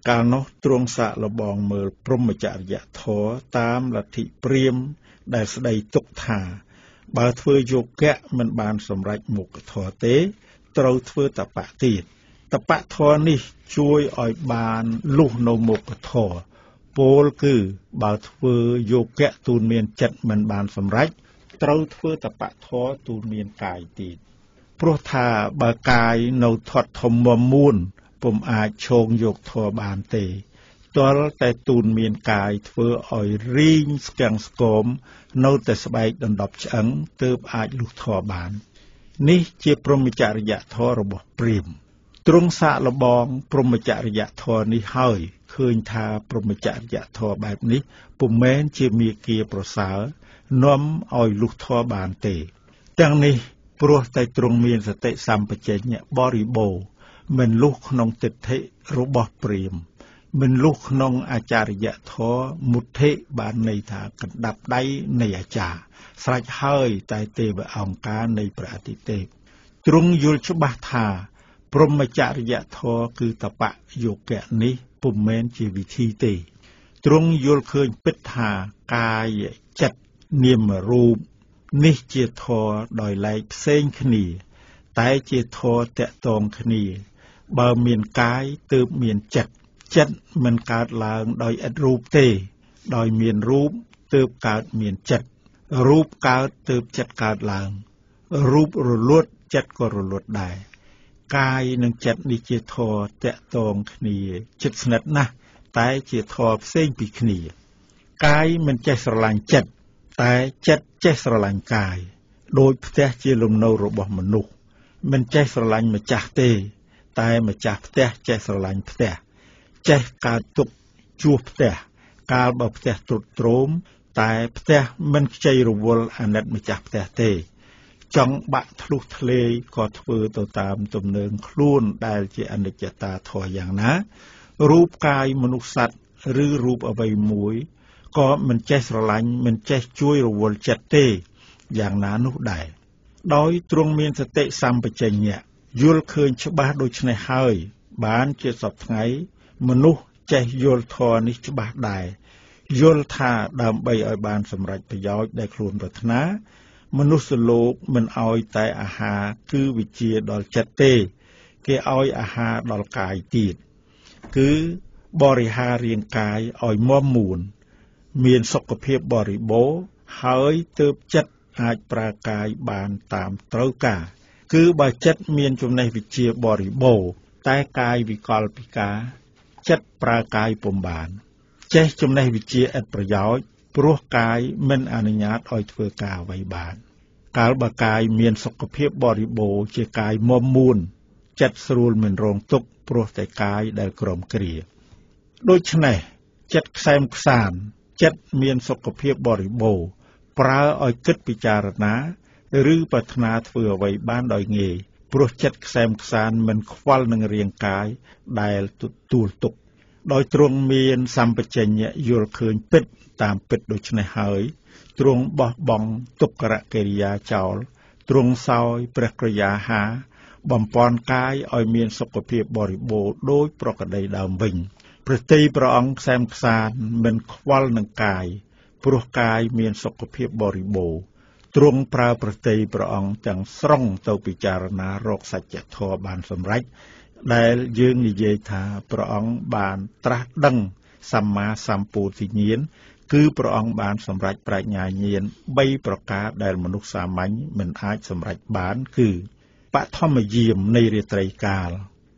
កាលនោះទ្រង់សាកល្បងមើលព្រហ្មចរិយធម៌តាមលទ្ធិព្រាហ្មណ៍ដែលស្ដីទុកថាបើធ្វើយោគៈមិនបានសម្រេចមុខធម៌ទេត្រូវធ្វើតបៈទៀតតបៈធម៌នេះជួយឲ្យបានលុះនៅមុខធម៌ពោលគឺបើធ្វើយោគៈទូនមានចិត្តមិនបានសម្រេចត្រូវធ្វើតបៈធម៌ទូនមានកាយទៀតព្រោះថាបើកាយនៅធាត់ធំមមួនពុំអាចឈោងយកធម៌បានទេទាល់តែទូនមានកាយធ្វើឲ្យរីងស្គាំងស្គមនៅតែស្បែកដណ្ដប់ឆ្អឹងទើបអាចលុះធម៌បាននេះជាព្រហ្មចរិយធម៌របស់ព្រាហ្មណ៍ទ្រង់សាកល្បងព្រហ្មចរិយធម៌នេះហើយឃើញថាព្រហ្មចរិយធម៌បែបនេះពុំមែនជាមាគ៌ាប្រសើរនាំឲ្យលុះធម៌បានទេទាំងនេះព្រោះតែទ្រង់មានសតិសម្បជញ្ញៈបរិបូរណ៍មិនលុះក្នុងទិដ្ឋិរបស់ព្រាហ្មណ៍មិនលុះក្នុងអាចារ្យធម៌មុទ្ធិបានន័យថាកណ្ដាប់ដៃនៃអាចារ្យស្រេចហើយតែទេវអង្គការនៃព្រះអាទិទេពទ្រង់យល់ច្បាស់ថាព្រហ្មចរិយធម៌គឺតបៈយោគៈនេះពុំមែនជាវិធីទេទ្រង់យល់ឃើញពិតថាកាយចិត្តនាមរូបនេះជាធម៌ដោយឡែកផ្សេងគ្នាតែជាធម៌តាក់ទងគ្នាបើមានកាយទើបមានចិត្តចិត្តមិនកើតឡើងដោយឥតរូបទេដោយមានរូបទើបកើតមានចិត្តរូបកើតទើបចិត្តកើតឡើងរូបរលត់ចិត្តក៏រលត់ដែរកាយនិងចិត្តនេះជាធម៌តាក់ទងគ្នាជិតស្និទ្ធណាស់តែជាធម៌ផ្សេងពីគ្នាកាយមិនចេះស្រឡាញ់ចិត្តតែចិត្តចេះស្រឡាញ់កាយដោយផ្ទះជាលំនៅរបស់មនុស្សមិនចេះស្រឡាញ់ម្ចាស់ទេតែម្ចាស់ផ្ទះចេះស្រឡាញ់ផ្ទះចេះកើតទុកជួសផ្ទះកាលបើផ្ទះទ្រុឌទ្រោមតែផ្ទះមិនខ្ចីរវល់អាណិតម្ចាស់ផ្ទះទេចង់បាក់ធ្លុះធ្លេយក៏ធ្វើទៅតាមទំនើងខ្លួនដែលជាអនិច្ចតាធម៌យ៉ាងណារូបកាយមនុស្សសត្វឬរូបអ្វីមួយក៏មិនចេះស្រឡាញ់មិនចេះជួយរវល់ចិត្តទេយ៉ាងណានោះដែរដោយទ្រង់មានសតិសម្បជញ្ញៈយល់ឃើញច្បាស់ដូច្នេះហើយបានជាសពថ្ងៃមនុស្សចេះយល់ធម៌នេះច្បាស់ដែរយល់ថាដើម្បីឲ្យបានសម្រេចប្រយោជន៍ដែលខ្លួនប្រាថ្នាមនុស្សលោកមិនឲ្យតែអាហារគឺវិជាដល់ចិត្តទេគេឲ្យអាហារដល់កាយទៀតគឺបរិហាររាងកាយឲ្យមាំមួនមានសុខភាពបរិបូរណ៍ហើយទើបចិត្តអាចប្រើកាយបានតាមត្រូវការគឺបើចិត្តមានចំណេះវិជ្ជាបរិបូរណ៍តែកាយវិកលពិការចិត្តប្រើកាយពុំបានចេះចំណេះវិជ្ជាឥតប្រយោជន៍ព្រោះកាយមិនអនុញ្ញាតឲ្យធ្វើការអ្វីបានកាលបើកាយមានសុខភាពបរិបូរណ៍ជាកាយមាំមួនចិត្តស្រួលមិនរងទុក្ខព្រោះតែកាយដែលក្រំគ្រាដូច្នេះចិត្តខ្សែមខ្សានចិត្តមានសុខភាពបរិបូរណ៍ប្រើឲ្យគិតពិចារណាឬប្រាថ្នាធ្វើអ្វីបានដោយងាយព្រោះចិត្តខ្សែមខ្សានមិនខ្វល់នឹងរាងកាយដែលទទួលទុក្ខដោយទ្រង់មានសម្បជញ្ញៈយល់ឃើញពិតតាមពិតដូច្នេះហើយទ្រង់បោះបង់ទុក្ខរកិរិយាចោលទ្រង់សោយព្រះក្រយាហាបំពន់កាយឲ្យមានសុខភាពបរិបូរណ៍ដោយប្រក្រតីដើមវិញព្រះទ័យព្រះអង្គខ្សែមខ្សានមិនខ្វល់នឹងកាយព្រោះកាយមានសុខភាពបរិបូរណ៍ទ្រង់ប្រើព្រះទ័យព្រះអង្គទាំងស្រុងទៅពិចារណារកសច្ចធម៌បានសម្រេចដែលយើងនិយាយថាព្រះអង្គបានត្រាស់ដឹងសម្មាសម្ពោធិញ្ញាណគឺព្រះអង្គបានសម្រេចប្រាជ្ញាញាណ3ប្រការដែលមនុស្សសាមញ្ញមិនអាចសម្រេចបានគឺបឋមយាមនៃរាត្រីកាល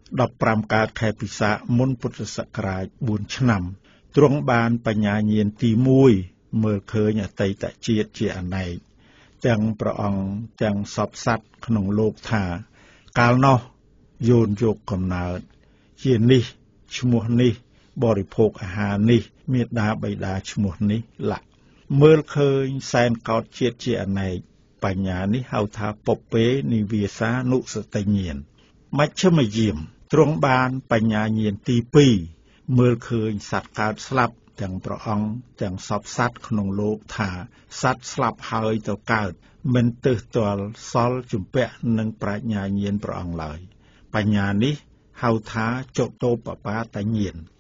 15កើតខែពិសាខមុនពុទ្ធសករាជ4ឆ្នាំទ្រង់បានបញ្ញាញាណទី1មើលឃើញអតីតជាតិជាអនេកទាំងព្រះអង្គទាំងសពសត្វក្នុងលោកថាកាលនោះយោនយកកំណើតជានេះឈ្មោះនេះបរិភោគអាហារនេះមេដាបិតាឈ្មោះនេះលក្ខមើលឃើញសែនកោតជាតិជាអនេកបញ្ញានេះហៅថាពពេនិវាសានុសតិញ្ញាណមជ្ឈមយាមទ្រង់បានបញ្ញាញាណទី2មើលឃើញសត្វកើតស្លាប់ទាំងព្រះអង្គទាំងសពសត្វក្នុងលោកថាសត្វស្លាប់ហើយទៅកើតមិនទើសទាល់សល់ជំពាក់នឹងប្រាជ្ញាញាណព្រះអង្គឡើយបញ្ញានេះហៅថាចតុបបាតញ្ញាណ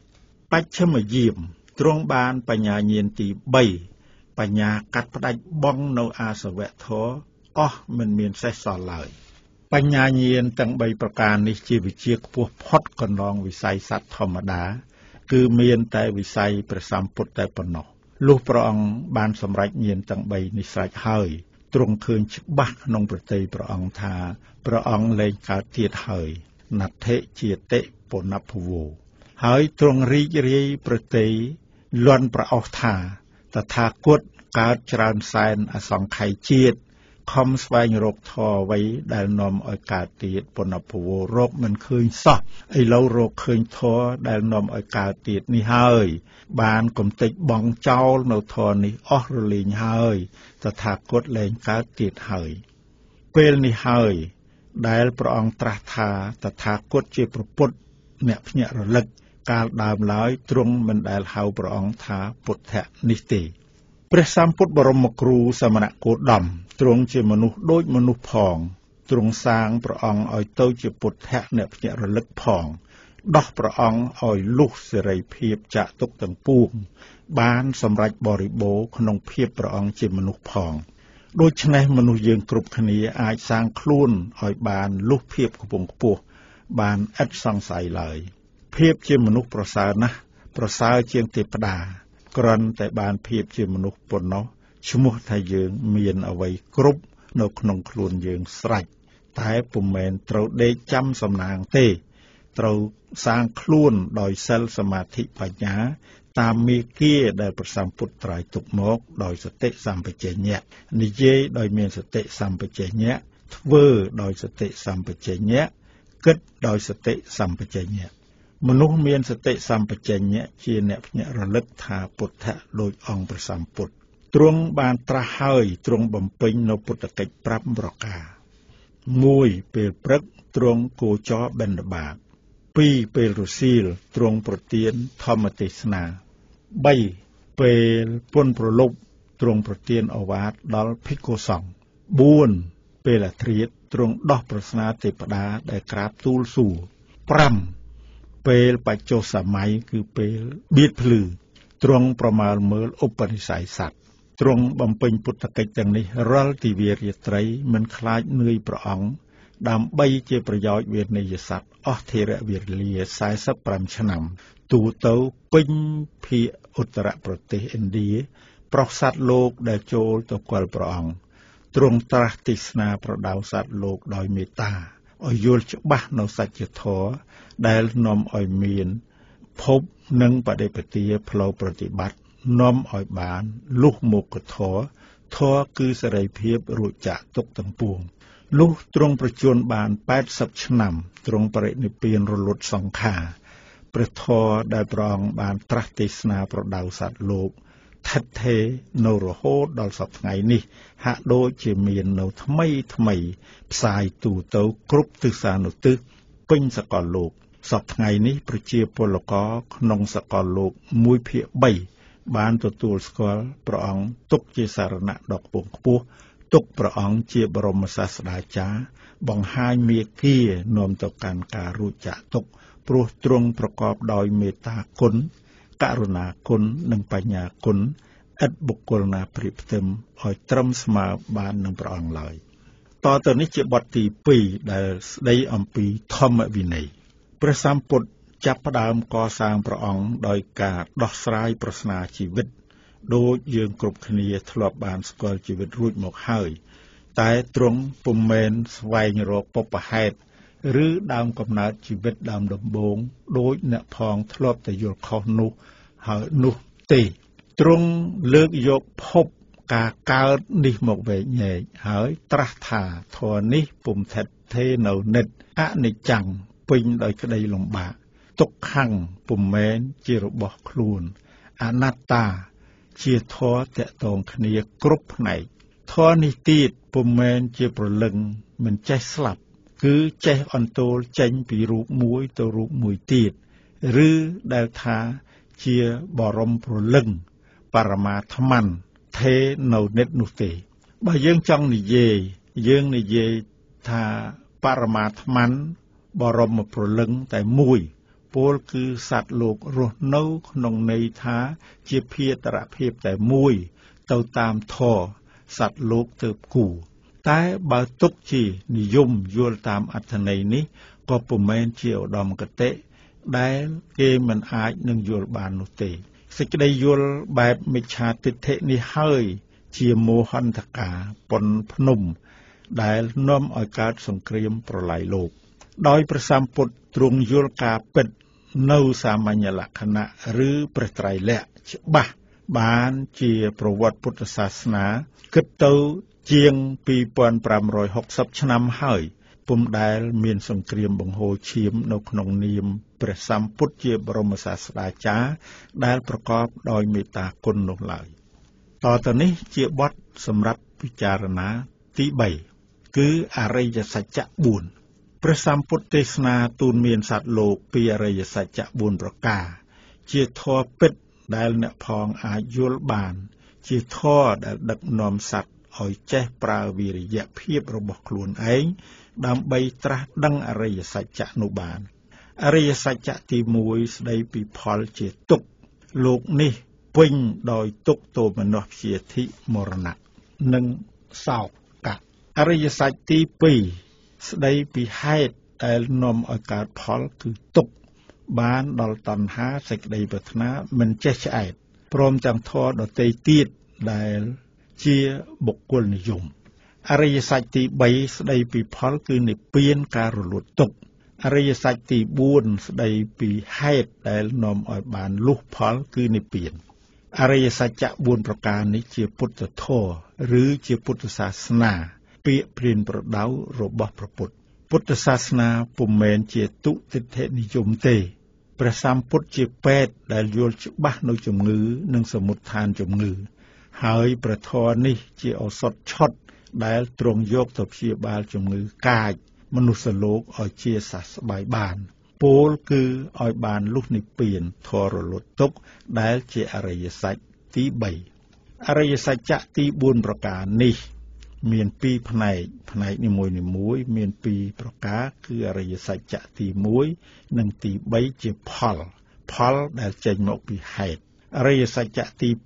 បច្ឆិមយាមទ្រង់បានបញ្ញាញាណទី3បញ្ញាកាត់ផ្ដាច់បងនៅអាសវៈធម៌អស់មិនមានសេសសល់ឡើយបញ្ញាញាណទាំង3ប្រការនេះជាវិជ្ជាខ្ពស់ផុតកន្លងវិស័យសត្វធម្មតាគឺមានតែវិស័យព្រះសម្ពុទ្ធតែប៉ុណ្ណោះលុះព្រះអង្គបានសម្រេចញាណទាំង3នេះស្រេចហើយទ្រង់ឃើញច្បាស់ក្នុងប្រតិព្រះអង្គថាព្រះអង្គលែងកើតទៀតហើយណដ្ឋិជាតិពុណភវោហើយទ្រង់រីករាយប្រតិលន់ប្រអស់ថាតថាគតកើតច្រើនសែនអសង្ខ័យជាតិខំស្វែងរកធម៌អ្វីដែលនាំឲ្យកើតទៀតពុណភវោរកមិនឃើញសោះឥឡូវរកឃើញធម៌ដែលនាំឲ្យកើតទៀតនេះហើយបានកំទេចបងចោលនៅធម៌នេះអស់រលែងហើយតថាគតលែងកើតទៀតហើយពេលនេះហើយដែលព្រះអង្គត្រាស់ថាតថាគតជាព្រះពុទ្ធអ្នកភ្ញាក់រលឹកកាលដើមឡើយទ្រង់មិនដែលហៅព្រះអង្គថាពុទ្ធៈនេះទេព្រះសម្ពុទ្ធបរមគ្រូសមណគោតមទ្រង់ជាមនុស្សដូចមនុស្សផងទ្រង់សាងព្រះអង្គឲ្យទៅជាពុទ្ធៈអ្នកភ្ញាក់រលឹកផងដោះព្រះអង្គឲ្យលុះសេរីភាពចាកទុក្ខទាំងពួងបានសម្រេចបរិបូរណ៍ក្នុងភាពព្រះអង្គជាមនុស្សផងដូច្នេះមនុស្សយើងគ្រប់គ្នាអាចសាងខ្លួនឲ្យបានលុះភាពខ្ពង់ខ្ពស់បានឥតសង្ស័យឡើយភាពជាមនុស្សប្រសើរណាស់ប្រសើរជាងទេវតាគ្រាន់តែបានភាពជាមនុស្សប៉ុណ្ណោះឈ្មោះថាយើងមានអ្វីគ្រប់នៅក្នុងខ្លួនយើងស្រេចតែពុំមែនត្រូវដេកចាំសំណាងទេត្រូវសាងខ្លួនដោយសិលសមាធិបញ្ញាតាមមេគាដែលព្រះសម្ពុទ្ធត្រាយទុកមកដោយសតិសម្បជញ្ញៈនិយាយដោយមានសតិសម្បជញ្ញៈធ្វើដោយសតិសម្បជញ្ញៈគិតដោយសតិសម្បជញ្ញៈមនុស្សមានសតិសម្បជញ្ញៈជាអ្នកភ្ញាក់រលឹកថាពុទ្ធៈដោយអង្គព្រះសម្ពុទ្ធទ្រង់បានត្រាស់ហើយទ្រង់បំពេញនៅពុទ្ធកិច្ច5ប្រការ1ពេលព្រឹកទ្រង់គោចរបិណ្ឌបាត2ពេលរសៀលទ្រង់ប្រទានធម្មទេសនា3ពេលពុនប្រលប់ទ្រង់ប្រទានឱវាទដល់ភិក្ខុសង្ឃ4ពេលអាធ្រាត្រទ្រង់ដោះប្រស្នាទេវតាដែលក្រាបទូលសួរ5ពេលបច្ចុប្បន្នសម័យគឺពេលបៀតភ្លឺទ្រង់ប្រមាលមើលឧបនិស្ស័យសត្វទ្រង់បំពេញពុទ្ធកិច្ចទាំងនេះរាល់ទិវារាត្រីមិនខ្លាចនឿយព្រះអង្គដើម្បីជាប្រយោជន៍វេនយស័ព្ទអស់ធរវេលា45ឆ្នាំទូទៅពេញភាគឧត្តរប្រទេសឥណ្ឌាប្រុសសត្វលោកដែលចូលទៅគាល់ព្រះអង្គទ្រង់ត្រាស់ទេសនាប្រដៅសត្វលោកដោយមេត្តាឲ្យយល់ច្បាស់នៅសច្ចធម៌ដែលនាំឲ្យមានភពនិងបដិបទាផ្លូវប្រតិបត្តិនាំឲ្យបានលុះមុខធម៌គឺសេរីភាពរួចចាកទុក្ខទាំងពួងលុះទ្រង់ប្រជញ្ញបាន80ឆ្នាំទ្រង់បរិនិព្វានរលត់សង្ខារព្រះធម៌ដែលព្រះអង្គបានត្រាស់ទេសនាប្រដៅសត្វលោកថិតថេរនៅរហូតដល់សព្វថ្ងៃនេះហាក់ដូចជាមាននៅថ្មីផ្សាយទូទៅគ្រប់ទិសានុទិសពេញសកលលោកសព្វថ្ងៃនេះប្រជាពលករក្នុងសកលលោក1/3បានទទួលស្គាល់ព្រះអង្គទុកជាសារណៈដ៏ខ្ពង់ខ្ពស់ទុកព្រះអង្គជាបរមសាស្តាចារ្យបង្ហាញមេគានាំទៅកាន់ការរួចចាកទុក្ខព្រោះទ្រង់ប្រកបដោយមេត្តាគុណករុណាគុណនិងបញ្ញាគុណឥតបុគ្គលណាប្រៀបផ្ទឹមឲ្យត្រឹមស្មើបាននឹងព្រះអង្គឡើយតទៅនេះជាបទទី2ដែលស្ដីអំពីធម្មវិន័យព្រះសម្ពុទ្ធចាប់ផ្ដើមកសាងព្រះអង្គដោយការដោះស្រាយប្រស្នាជីវិតដូចយើងគ្រប់គ្នាធ្លាប់បានស្គាល់ជីវិតរួចមកហើយតែទ្រង់ពុំមែនស្វែងរកបុព្វហេតុឬដើមកំណើតជីវិតដើមដំបូងដូចអ្នកផងធ្លាប់តែយល់ខុសនោះហើយនោះទេទ្រង់លើកយកភពការកើតនេះមកវែកញែកហើយត្រាស់ថាធម៌នេះពុំថិតថេរនៅនិច្ចអនិច្ចំពេញដោយក្តីលំបាកទុក្ខំពុំមែនជារបស់ខ្លួនអនត្តាជាធម៌តកតងគ្នាគ្រប់ផ្នែកធម៌នេះទៀតពុំមែនជាប្រលឹងមិនចេះស្លាប់គឺចេះអន្ទោលចេញពីរូបមួយទៅរូបមួយទៀតឬដែលថាជាបរមប្រលឹងបរមាត្ម័នថេរនៅនិច្ចនោះទេបើយើងចង់និយាយយើងនិយាយថាបរមាត្ម័នបរមប្រលឹងតែមួយពលគឺសត្វលោករស់នៅក្នុងន័យថាជាភាតរភាពតែមួយទៅតាមធម៌សត្វលោកទើបគូតែបើទុកជានិយមយល់តាមអត្ថន័យនេះក៏ពុំមែនជាឧត្តមគតិដែលគេមិនអាចនឹងយល់បាននោះទេសេចក្តីយល់បែបមិច្ឆាទិដ្ឋិនេះហើយជាមោហន្តការប៉ុនភ្នំដែលនាំឲ្យកើតសង្គ្រាមប្រល័យលោកដោយព្រះសម្ពុទ្ធទ្រង់យល់ការពិតនៅសាមញ្ញលក្ខណៈឬព្រះត្រៃលក្ខណ៍ច្បាស់បានជាប្រវត្តិពុទ្ធសាសនាគិតទៅជាង 2560 ឆ្នាំហើយពុំដែលមានសង្គ្រាមបង្ហូរឈាមនៅក្នុងនាមព្រះសម្ពុទ្ធជាបរមសាស្តាចារ្យដែលប្រកបដោយមេត្តាគុណនោះឡើយតទៅនេះជាបទសម្រាប់ពិចារណាទី3គឺអរិយសច្ចៈ4ព្រះសម្ពុទ្ធទេសនាទូនមានសត្វលោកពីអរិយសច្ចៈ4ប្រការជាធម៌ពិតដែលអ្នកផងអាចយល់បានជាធម៌ដែលដឹកនាំសត្វឲ្យចេះប្រើវិរិយភាពរបស់ខ្លួនឯងដើម្បីត្រាស់ដឹងអរិយសច្ចៈនោះបានអរិយសច្ចៈទី1ស្ដីពីផលជាទុក្ខលោកនេះពេញដោយទុក្ខទោមនស្សព្យាធិមរណៈនិងសោកៈអរិយសច្ចទី2ស្ដីពីហេតុដែលនាំឲ្យកើតផលគឺទុក្ខបានដល់តណ្ហាសេចក្តីប្រាថ្នាមិនចេះឆ្អែតព្រមទាំងធម៌ដទៃទៀតដែលជាបុគ្គលនិយមអរិយសច្ចទី3ស្ដីពីផលគឺនិព្វានការរលត់ទុក្ខអរិយសច្ចទី4ស្ដីពីហេតុដែលនាំឲ្យបានលុះផលគឺនិព្វានអរិយសច្ចៈ4ប្រការនេះជាពុទ្ធធម៌ឬជាពុទ្ធសាសនាពាក្យព្រានប្រដៅរបស់ព្រះពុទ្ធពុទ្ធសាសនាពុំមែនជាទុតិដ្ឋិនិយមទេព្រះសម្ពុទ្ធជាពេទ្យដែលយល់ច្បាស់នៅជំងឺនិងសមុដ្ឋានជំងឺហើយព្រះធម៌នេះជាឱសថឆុតដែលទ្រង់យកទៅព្យាបាលជំងឺកាចមនុស្សលោកឲ្យជាសះស្បើយបានពោលគឺឲ្យបានលុះនិព្វានធម៌រលត់ទុក្ខដែលជាអរិយសច្ចទី3អរិយសច្ចៈទី4ប្រការនេះមាន2ផ្នែកនីមួយៗមាន2ប្រការគឺអរិយសច្ចៈទី1និងទី3ជាផលដែលចេញមកពីហេតុអរិយសច្ចៈទី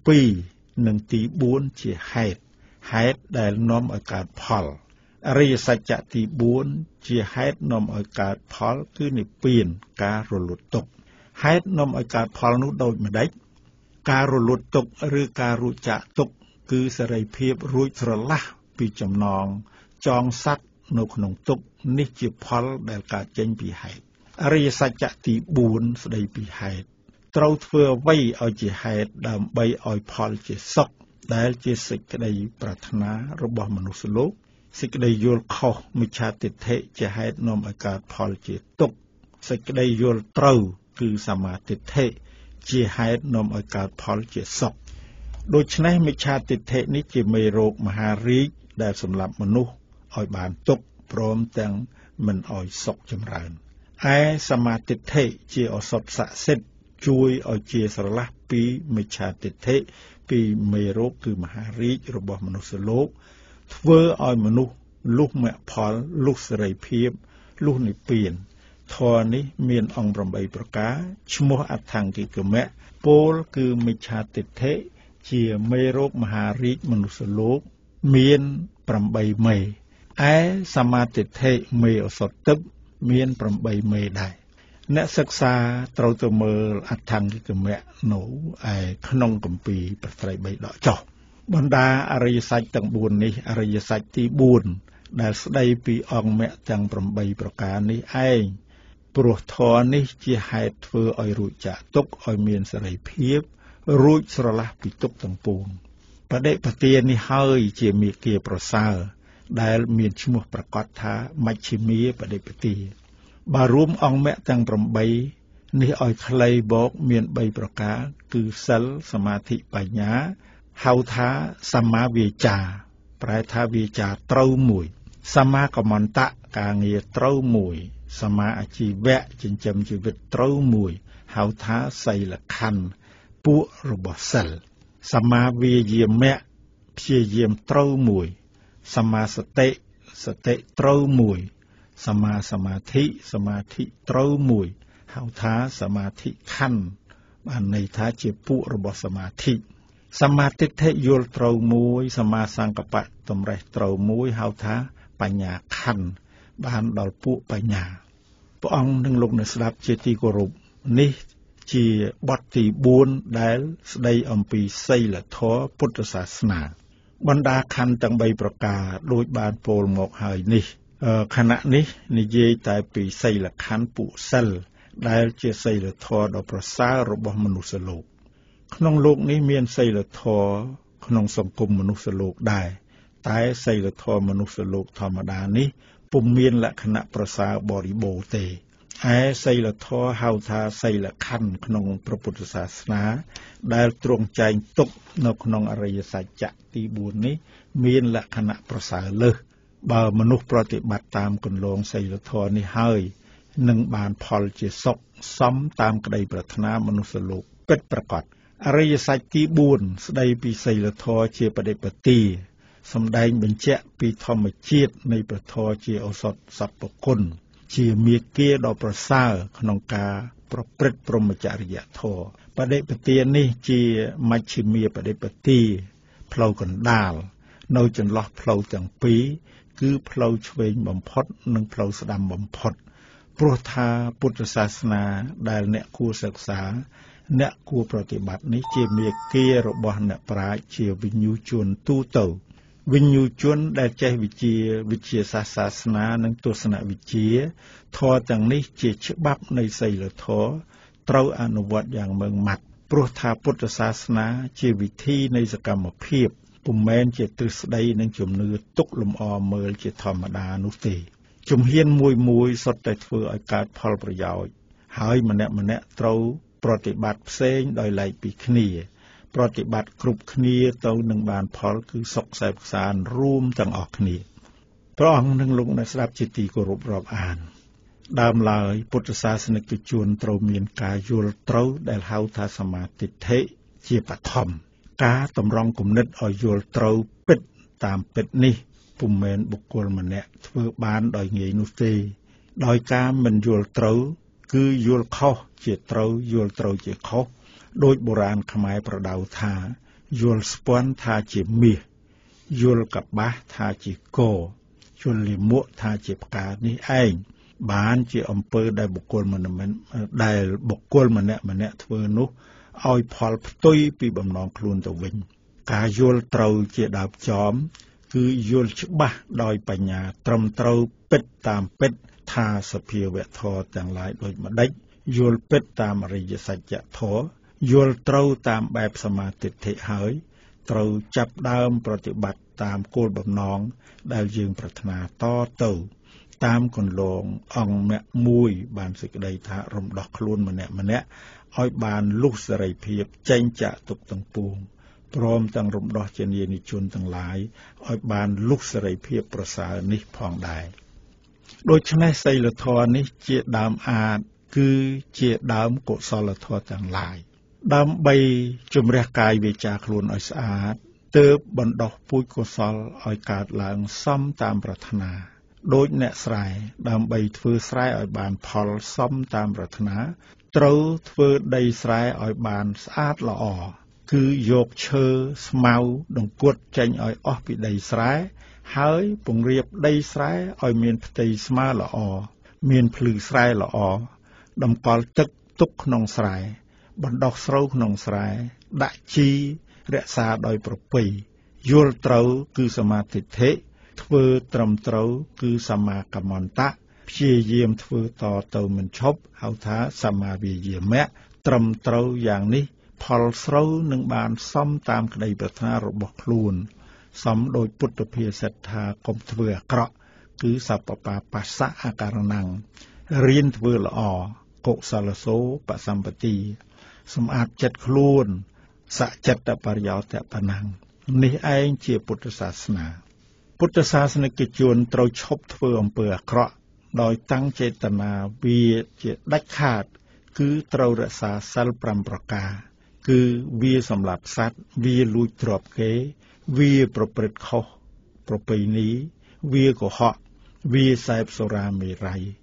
2និងទី4ជាហេតុដែលនាំឲ្យកើតផលអរិយសច្ចៈទី4ជាហេតុនាំឲ្យកើតផលគឺនិព្វានការរលត់ទុក្ខហេតុនាំឲ្យកើតផលនោះដូចម្ដេចការរលត់ទុក្ខឬការរួចចាកទុក្ខគឺសេរីភាពរួចស្រឡះពីចំណងចងសត្វនៅក្នុងទុក្ខនេះជាផលដែលកើតចេញពីហេតុអរិយសច្ចៈទី4ស្ដីពីហេតុត្រូវធ្វើអ្វីឲ្យជាហេតុដើម្បីឲ្យផលជាសុខដែលជាសេចក្តីប្រាថ្នារបស់មនុស្សលោកសេចក្តីយល់ខុសមិច្ឆាទិដ្ឋិជាហេតុនាំឲ្យកើតផលជាទុក្ខសេចក្តីយល់ត្រូវគឺសមាទិដ្ឋិជាហេតុនាំឲ្យកើតផលជាសុខដូច្នេះមិច្ឆាទិដ្ឋិនេះជាមេរោគមហារីកដែលសម្លាប់មនុស្សឲ្យបានទុក្ខព្រមទាំងមិនឲ្យសុខចម្រើនឯសមាទិដ្ឋិជាឱសថស័ក្តិសិទ្ធិជួយឲ្យជាស្រឡះពីមិច្ឆាទិដ្ឋិពីមេរោគគឺមហារីករបស់មនុស្សលោកធ្វើឲ្យមនុស្សលុះមគ្គផលលុះសេរីភាពលុះនិព្វានធម៌នេះមានអង្គ8ប្រការឈ្មោះអដ្ឋង្គិកមៈពោលគឺមិច្ឆាទិដ្ឋិជាមេរោគមហារីកមនុស្សលោកមាន8មេឯសមាទិដ្ឋិមេឱសថទឹកមាន8មេដែរអ្នកសិក្សាត្រូវទៅមើលអដ្ឋង្គិកមៈនៅឯក្នុងគម្ពីរព្រះត្រៃបិដកចុះបណ្ដាអរិយសច្ចទាំង4នេះអរិយសច្ចទី4ដែលស្ដីពីអង្គមគ្គទាំង8ប្រការនេះឯងព្រោះធម៌នេះជាហេតុធ្វើឲ្យរួចចាកទុក្ខឲ្យមានសេរីភាពរួចស្រឡះពីទុក្ខទាំងពួងបដិបទានេះហើយជាមាគ៌ាប្រសើរដែលមានឈ្មោះប្រកបថាមជ្ឈិមាបដិបទាបើរួមអង្គមគ្គទាំង8នេះឲ្យខ្លីបកមាន3ប្រការគឺសិលសមាធិបញ្ញាហៅថាសម្មាវាចាប្រែថាវាចាត្រូវមួយសម្មាកមន្តៈការងារត្រូវមួយសម្មាអាជីវៈចិញ្ចឹមជីវិតត្រូវមួយហៅថាសីលខណ្ឌពួករបស់សិលសម្មាវាយាមៈព្យាយាមត្រូវមួយសម្មាសតិត្រូវមួយសម្មាសមាធិត្រូវមួយហហៅថាសមាធិខណ្ឌបានន័យថាជាពួករបស់សមាធិសមាទិដ្ឋិយល់ត្រូវមួយសមាសង្កបៈតម្រេះត្រូវមួយហៅថាបញ្ញាខណ្ឌបានដល់ពួកបញ្ញាព្រះអង្គនឹងលោកអ្នកស្ដាប់ជាទីគោរពនេះជាបទទី4ដែលស្ដីអំពីសីលធម៌ពុទ្ធសាសនាបណ្ដាខណ្ឌទាំង3ប្រការដូចបានពោលមកហើយនេះខណៈនេះនិយាយតែពីសីលខណ្ឌពួកសិលដែលជាសីលធម៌ដ៏ប្រសើររបស់មនុស្សលោកក្នុងលោកនេះមានសីលធម៌ក្នុងសង្គមមនុស្សលោកដែរតែសីលធម៌មនុស្សលោកធម្មតានេះពុំមានលក្ខណៈប្រសើរបរិបូរណ៍ទេឯសីលធម៌ហៅថាសីលខណ្ឌក្នុងព្រះពុទ្ធសាសនាដែលទ្រង់ចែងទុកនៅក្នុងអរិយសច្ចៈទី4នេះមានលក្ខណៈប្រសើរលើសបើមនុស្សប្រតិបត្តិតាមគន្លងសីលធម៌នេះហើយនឹងបានផលជាសុខសមតាមក្តីប្រាថ្នាមនុស្សលោកពិតប្រាកដអរិយសច្ចទី4ស្ដីពីសីលធម៌ជាបដិបទាសម្ដែងបញ្ជាក់ពីធម្មជាតិនៃព្រះធម៌ជាឱសថសព្វគុណជាមាគ៌ាដ៏ប្រសើរក្នុងការប្រព្រឹត្តព្រហ្មចរិយធម៌បដិបទានេះជាមជ្ឈិមាបដិបទាផ្លូវកណ្ដាលនៅចន្លោះផ្លូវទាំងពីរគឺផ្លូវឆ្វេងបំផុតនិងផ្លូវស្ដាំបំផុតព្រោះថាពុទ្ធសាសនាដែលអ្នកគួរសិក្សាអ្នកគួរប្រតិបត្តិនេះជាមាគ៌ារបស់អ្នកប្រាជ្ញជាវិញ្ញូជនទូទៅវិញ្ញូជនដែលចេះវិជ្ជាសាសនានិងទស្សនវិជ្ជាធម៌ទាំងនេះជាច្បាប់នៃសីលធម៌ត្រូវអនុវត្តយ៉ាងម៉ឺងម៉ាត់ព្រោះថាពុទ្ធសាសនាជាវិធីនៃសកម្មភាពពុំមែនជាទ្រឹស្ដីនិងជំនឿទុកលំអមើលជាធម្មតានោះទេជំហានមួយសុទ្ធតែធ្វើឲ្យកើតផលប្រយោជន៍ហើយម្នាក់ត្រូវប្រតិបត្តិផ្សេងដោយឡែកពីគ្នាប្រតិបត្តិគ្រប់គ្នាទៅនឹងបានផលគឺសុខសែបសានរួមទាំងអស់គ្នាព្រះអង្គនឹងលោកអ្នកស្ដាប់ជាទីគោរពរាប់អានដើមឡើយពុទ្ធសាសនិកជនត្រូវមានការយល់ត្រូវដែលហៅថាសមាទិដ្ឋិជាបឋមការតម្រង់គំនិតឲ្យយល់ត្រូវពិតតាមពិតនេះពុំមែនបុគ្គលម្នាក់ធ្វើបានដោយងាយនោះទេដោយការមិនយល់ត្រូវគឺយល់ខុសជាត្រូវយល់ត្រូវជាខុសដោយបុរាណខ្មែរប្រដៅថាយល់ស្ពាន់ថាជាមាសយល់កបាសថាជាគោយល់លាមកថាជាផ្កានេះឯងបានជាអំពើដែលបុគ្គលម្នាក់ធ្វើនោះឲ្យផលផ្ទុយពីបំណងខ្លួនទៅវិញការយល់ត្រូវជាដើមចមគឺយល់ច្បាស់ដោយបញ្ញាត្រឹមត្រូវពិតតាមពិតថាសភាវៈធម៌ទាំងឡាយដូចម្ដេចយល់ពិតតាមអរិយសច្ចធម៌យល់ត្រូវតាមបែបសមាទិដ្ឋិហើយត្រូវចាប់ដើមប្រតិបត្តិតាមគោលបំណងដែលយើងប្រាថ្នាតទៅតាមគន្លងអង្គមគ្គមួយបានសេចក្តីថារំដោះខ្លួនម្នាក់ឲ្យបានលុះសេរីភាពចេញចាកទុក្ខទាំងពួងព្រមទាំងរំដោះជានានិជនទាំងឡាយឲ្យបានលុះសេរីភាពប្រសើរនេះផងដែរដូច្នេះសីលធម៌នេះជាដើមអាចគឺជាដើមកុសលធម៌ទាំងឡាយដើម្បីជំរះកាយវាចាខ្លួនឲ្យស្អាតទើបបណ្ដោះពូជកុសលឲ្យកើតឡើងសមតាមប្រាថ្នាដូចអ្នកស្រែដើម្បីធ្វើស្រែឲ្យបានផលសមតាមប្រាថ្នាត្រូវធ្វើដីស្រែឲ្យបានស្អាតល្អគឺយកឈើស្មៅដង្កួតចេញឲ្យអស់ពីដីស្រែហើយពង្រៀបដីស្រែឲ្យមានផ្ទៃស្មើល្អមានភ្លឺស្រែល្អតម្កល់ទឹកទុកក្នុងស្រែបណ្ដោះស្រូវក្នុងស្រែដាក់ជីរក្សាដោយប្រពៃយល់ត្រូវគឺសមាទិដ្ឋិធ្វើត្រឹមត្រូវគឺសមាកមន្តៈព្យាយាមធ្វើតទៅមិនឈប់ហៅថាសមាវិយាមៈត្រឹមត្រូវយ៉ាងនេះផលស្រូវនឹងបានសមតាមក្តីប្រាថ្នារបស់ខ្លួនសមដោយពុទ្ធភាសិតថាកុំធ្វើអាក្រក់គឺសពបាបស្សៈអការណੰរៀនធ្វើល្អកុសលសោបសម្បទាសម្អាតចិត្តខ្លួនសចិត្តបរិយោតបណੰនេះឯងជាពុទ្ធសាសនាពុទ្ធសាសនិកជនត្រូវឈប់ធ្វើអំពើអាក្រក់ដោយតាំងចេតនាវាជាដាច់ខាតគឺត្រូវរក្សាសិល5ប្រការគឺវាសម្លាប់សត្វវាលួចទ្រព្យគេវាប្រព្រឹត្តខុសប្រពៃណីវាកុហកវាសេពសុរាមេរ័យ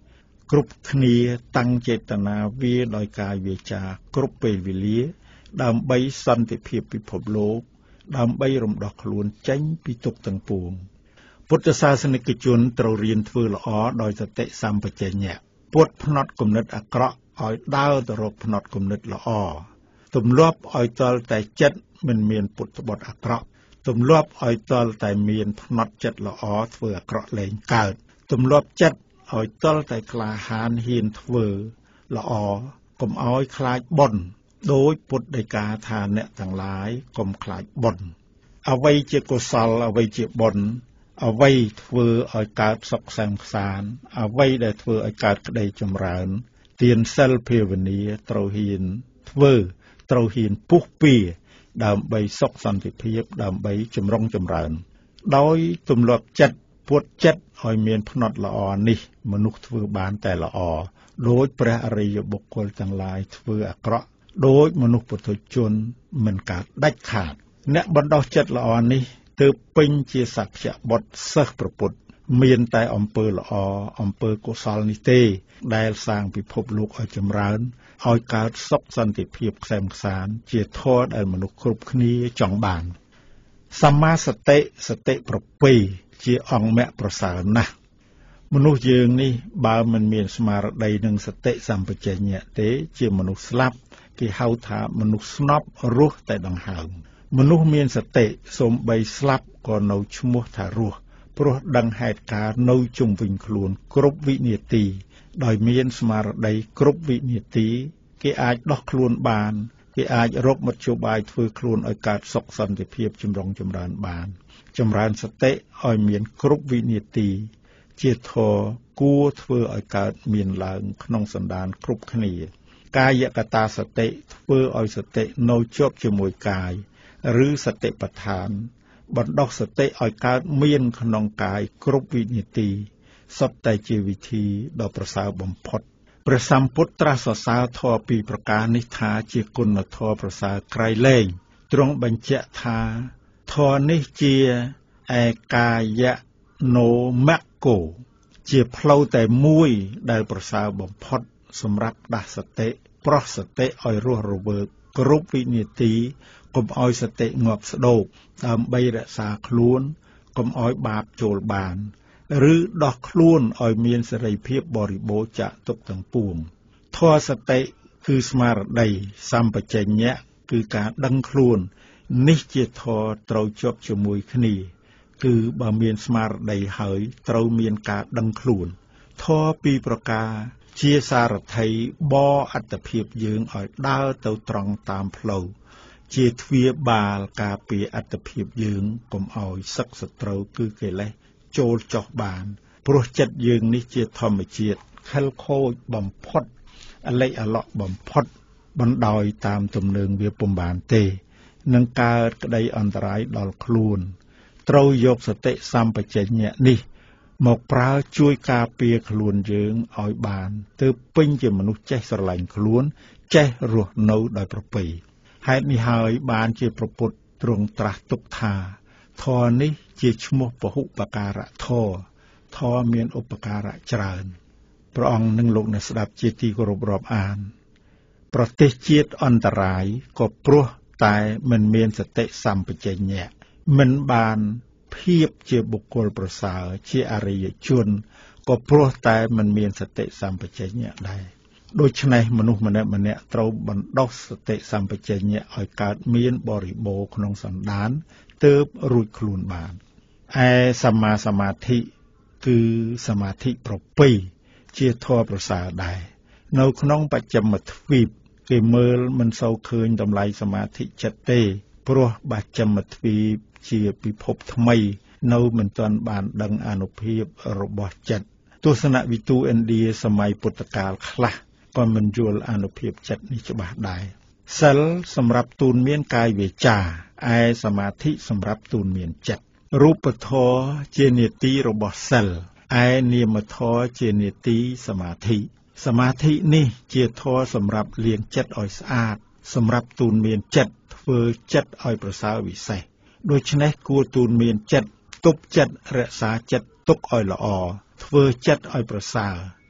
គ្រប់គ្នាតាំងចេតនាវាដោយកាយវាចាគ្រប់ពេលវេលាដើម្បីសន្តិភាពពិភពលោកដើម្បីរំដោះខ្លួនចេញពីទុក្ខទាំងពួងពុទ្ធសាសនិកជនត្រូវរៀនធ្វើល្អដោយសតិសម្បជញ្ញៈពុតផ្នត់គំនិតអាក្រក់ឲ្យដើរទៅរកផ្នត់គំនិតល្អទម្លាប់ឲ្យតល់តែចិត្តមិនមានពុតត្បុតអាក្រក់ទម្លាប់ឲ្យតល់តែមានផ្នត់ចិត្តល្អធ្វើអាក្រក់លែងកើតទម្លាប់ចិត្តឲ្យតល់តែក្លាហានហ៊ានធ្វើល្អកុំឲ្យខ្លាចបុណ្យដោយពុទ្ធដីកាថាអ្នកទាំងឡាយកុំខ្លាចបុណ្យអ្វីជាកុសលអ្វីជាបុណ្យអ្វីធ្វើឲ្យកើតសុខសាន្តអ្វីដែលធ្វើឲ្យកើតក្តីចម្រើនទានសិលភាវនាត្រូវហ៊ានធ្វើត្រូវហ៊ានពុះពៀដើម្បីសុខសន្តិភាពដើម្បីចម្រុងចម្រើនដោយទម្លាប់ចិត្តពុតចិត្តឲ្យមានផ្នត់ល្អនេះមនុស្សធ្វើបានតែល្អដោយព្រះអរិយបុគ្គលទាំងឡាយធ្វើអាក្រក់ដោយមនុស្សពុទ្ធជនមិនកើតដាច់ខាតអ្នកបណ្ដោះចិត្តល្អនេះទើបពេញជាសក្យបុត្រសិស្សព្រះពុទ្ធមានតែអំពើល្អអំពើកុសលនេះទេដែលសាងពិភពលោកឲ្យចម្រើនឲ្យកើតសុខសន្តិភាពក្សែមខ្សាន្តជាធម៌ដែលមនុស្សគ្រប់គ្នាចង់បានសម្មាសតិប្រពៃជាអង្គមគ្គប្រសើរណាស់មនុស្សយើងនេះបើមិនមានស្មារតីនិងសតិសម្បជញ្ញៈទេជាមនុស្សស្លាប់គេហៅថាមនុស្សស្នប់រស់តែដង្ហើមមនុស្សមានសតិសូម្បីស្លាប់ក៏នៅឈ្មោះថារស់ព្រោះដឹងហេតុការណ៍នៅជុំវិញខ្លួនគ្រប់វិនាទីដោយមានស្មារតីគ្រប់វិនាទីគេអាចដោះខ្លួនបានគេអាចរកមធ្យោបាយធ្វើខ្លួនឲ្យកើតសុខសន្តិភាពចម្រុងចម្រើនបានចម្រើនសតិឲ្យមានគ្រប់វិនាទីជាធម៌គួរធ្វើឲ្យកើតមានឡើងក្នុងសន្តានគ្រប់គ្នាកាយកតាសតិធ្វើឲ្យសតិនៅជាប់ជាមួយកាយឬសតិប្បដ្ឋានបណ្ដោះសតិឲ្យកើតមានក្នុងកាយគ្រប់វិនាទីសុទ្ធតែជាវិធីដ៏ប្រសើរបំផុតព្រះសម្ពុទ្ធត្រាស់សរសើរធម៌ពីរប្រការនេះថាជាគុណធម៌ប្រសើរក្រៃលែងទ្រង់បញ្ជាក់ថាធម៌នេះជាឯកាយណោមគ្គោជាផ្លូវតែមួយដែលប្រសើរបំផុតសម្រាប់ដាស់សតិប្រោះសតិឲ្យរស់រវើកគ្រប់វិនាទីកុំឲ្យសតិងាប់ស្ដោកដើម្បីរក្សាខ្លួនកុំឲ្យបាបចូលបានឬដោះខ្លួនឲ្យមានសេរីភាពបរិបូរណ៍ចាកទុក្ខទាំងពួងធម៌សតិគឺស្មារតីសម្បជញ្ញៈគឺការដឹងខ្លួននេះជាធម៌ត្រូវជាប់ជាមួយគ្នាគឺបើមានស្មារតីហើយត្រូវមានការដឹងខ្លួនធម៌ពីរប្រការជាសារថីបអត្តភាពយើងឲ្យដើរទៅត្រង់តាមផ្លូវជាទ្វារបាលការពារអត្តភាពយើងកុំឲ្យសឹកសត្រូវគឺកិលេសចូលចោះបានព្រោះចិត្តយើងនេះជាធម្មជាតិខិលខូចបំផុតអលិចអលក់បំផុតបណ្ដោយតាមទំនើងវាពុំបានទេនឹងកើតក្តីអន្តរាយដល់ខ្លួនត្រូវយកសតិសម្បជញ្ញៈនេះមកប្រើជួយការពារខ្លួនយើងឲ្យបានទើបពេញជាមនុស្សចេះស្រឡាញ់ខ្លួនចេះរស់នៅដោយប្រពៃហេតុនេះហើយបានជាព្រះពុទ្ធទ្រង់ត្រាស់ទុកថាធម៌នេះជាឈ្មោះពហុបការៈធម៌មានឧបការៈច្រើនព្រះអង្គនិងលោកអ្នកស្ដាប់ជាទីគោរពរាប់អានប្រទេសជាតិអន្តរាយក៏ព្រោះតែមិនមានសតិសម្បជញ្ញៈមិនបានភាពជាបុគ្គលប្រសើរជាអរិយជនក៏ព្រោះតែមិនមានសតិសម្បជញ្ញៈដែរដូច្នេះមនុស្សម្នាក់ត្រូវបណ្ដុះសតិសម្បជញ្ញៈឲ្យកើតមានបរិបូរណ៍ក្នុងសន្តានទើបរួចខ្លួនបានឯសម្មាសមាធិគឺសមាធិប្រពៃជាធម៌ប្រសើរដែរនៅក្នុងបច្ចឹមទ្វីបគេមើលមិនសូវឃើញតម្លៃសមាធិចិត្តទេព្រោះបច្ចឹមទ្វីបជាពិភពថ្មីនៅមិនទាន់បានដឹងអានុភាពរបស់ចិត្តទស្សនវិទូឥណ្ឌាសម័យពុទ្ធកាលខ្លះក៏មិនយល់អានុភាពចិត្តនេះច្បាស់ដែរសិលសម្រាប់ទូនមានកាយវាចាឯសមាធិសម្រាប់ទូនមានចិត្តរូបធម៌ជានាទីរបស់សិលឯនាមធម៌ជានាទីសមាធិសមាធិនេះជាធម៌សម្រាប់លាងចិត្តឲ្យស្អាតសម្រាប់ទូនមានចិត្តធ្វើចិត្តឲ្យប្រសើរវិសេសដូច្នេះគួរទូនមានចិត្តទប់ចិត្តរក្សាចិត្តទុកឲ្យល្អធ្វើចិត្តឲ្យប្រសើរ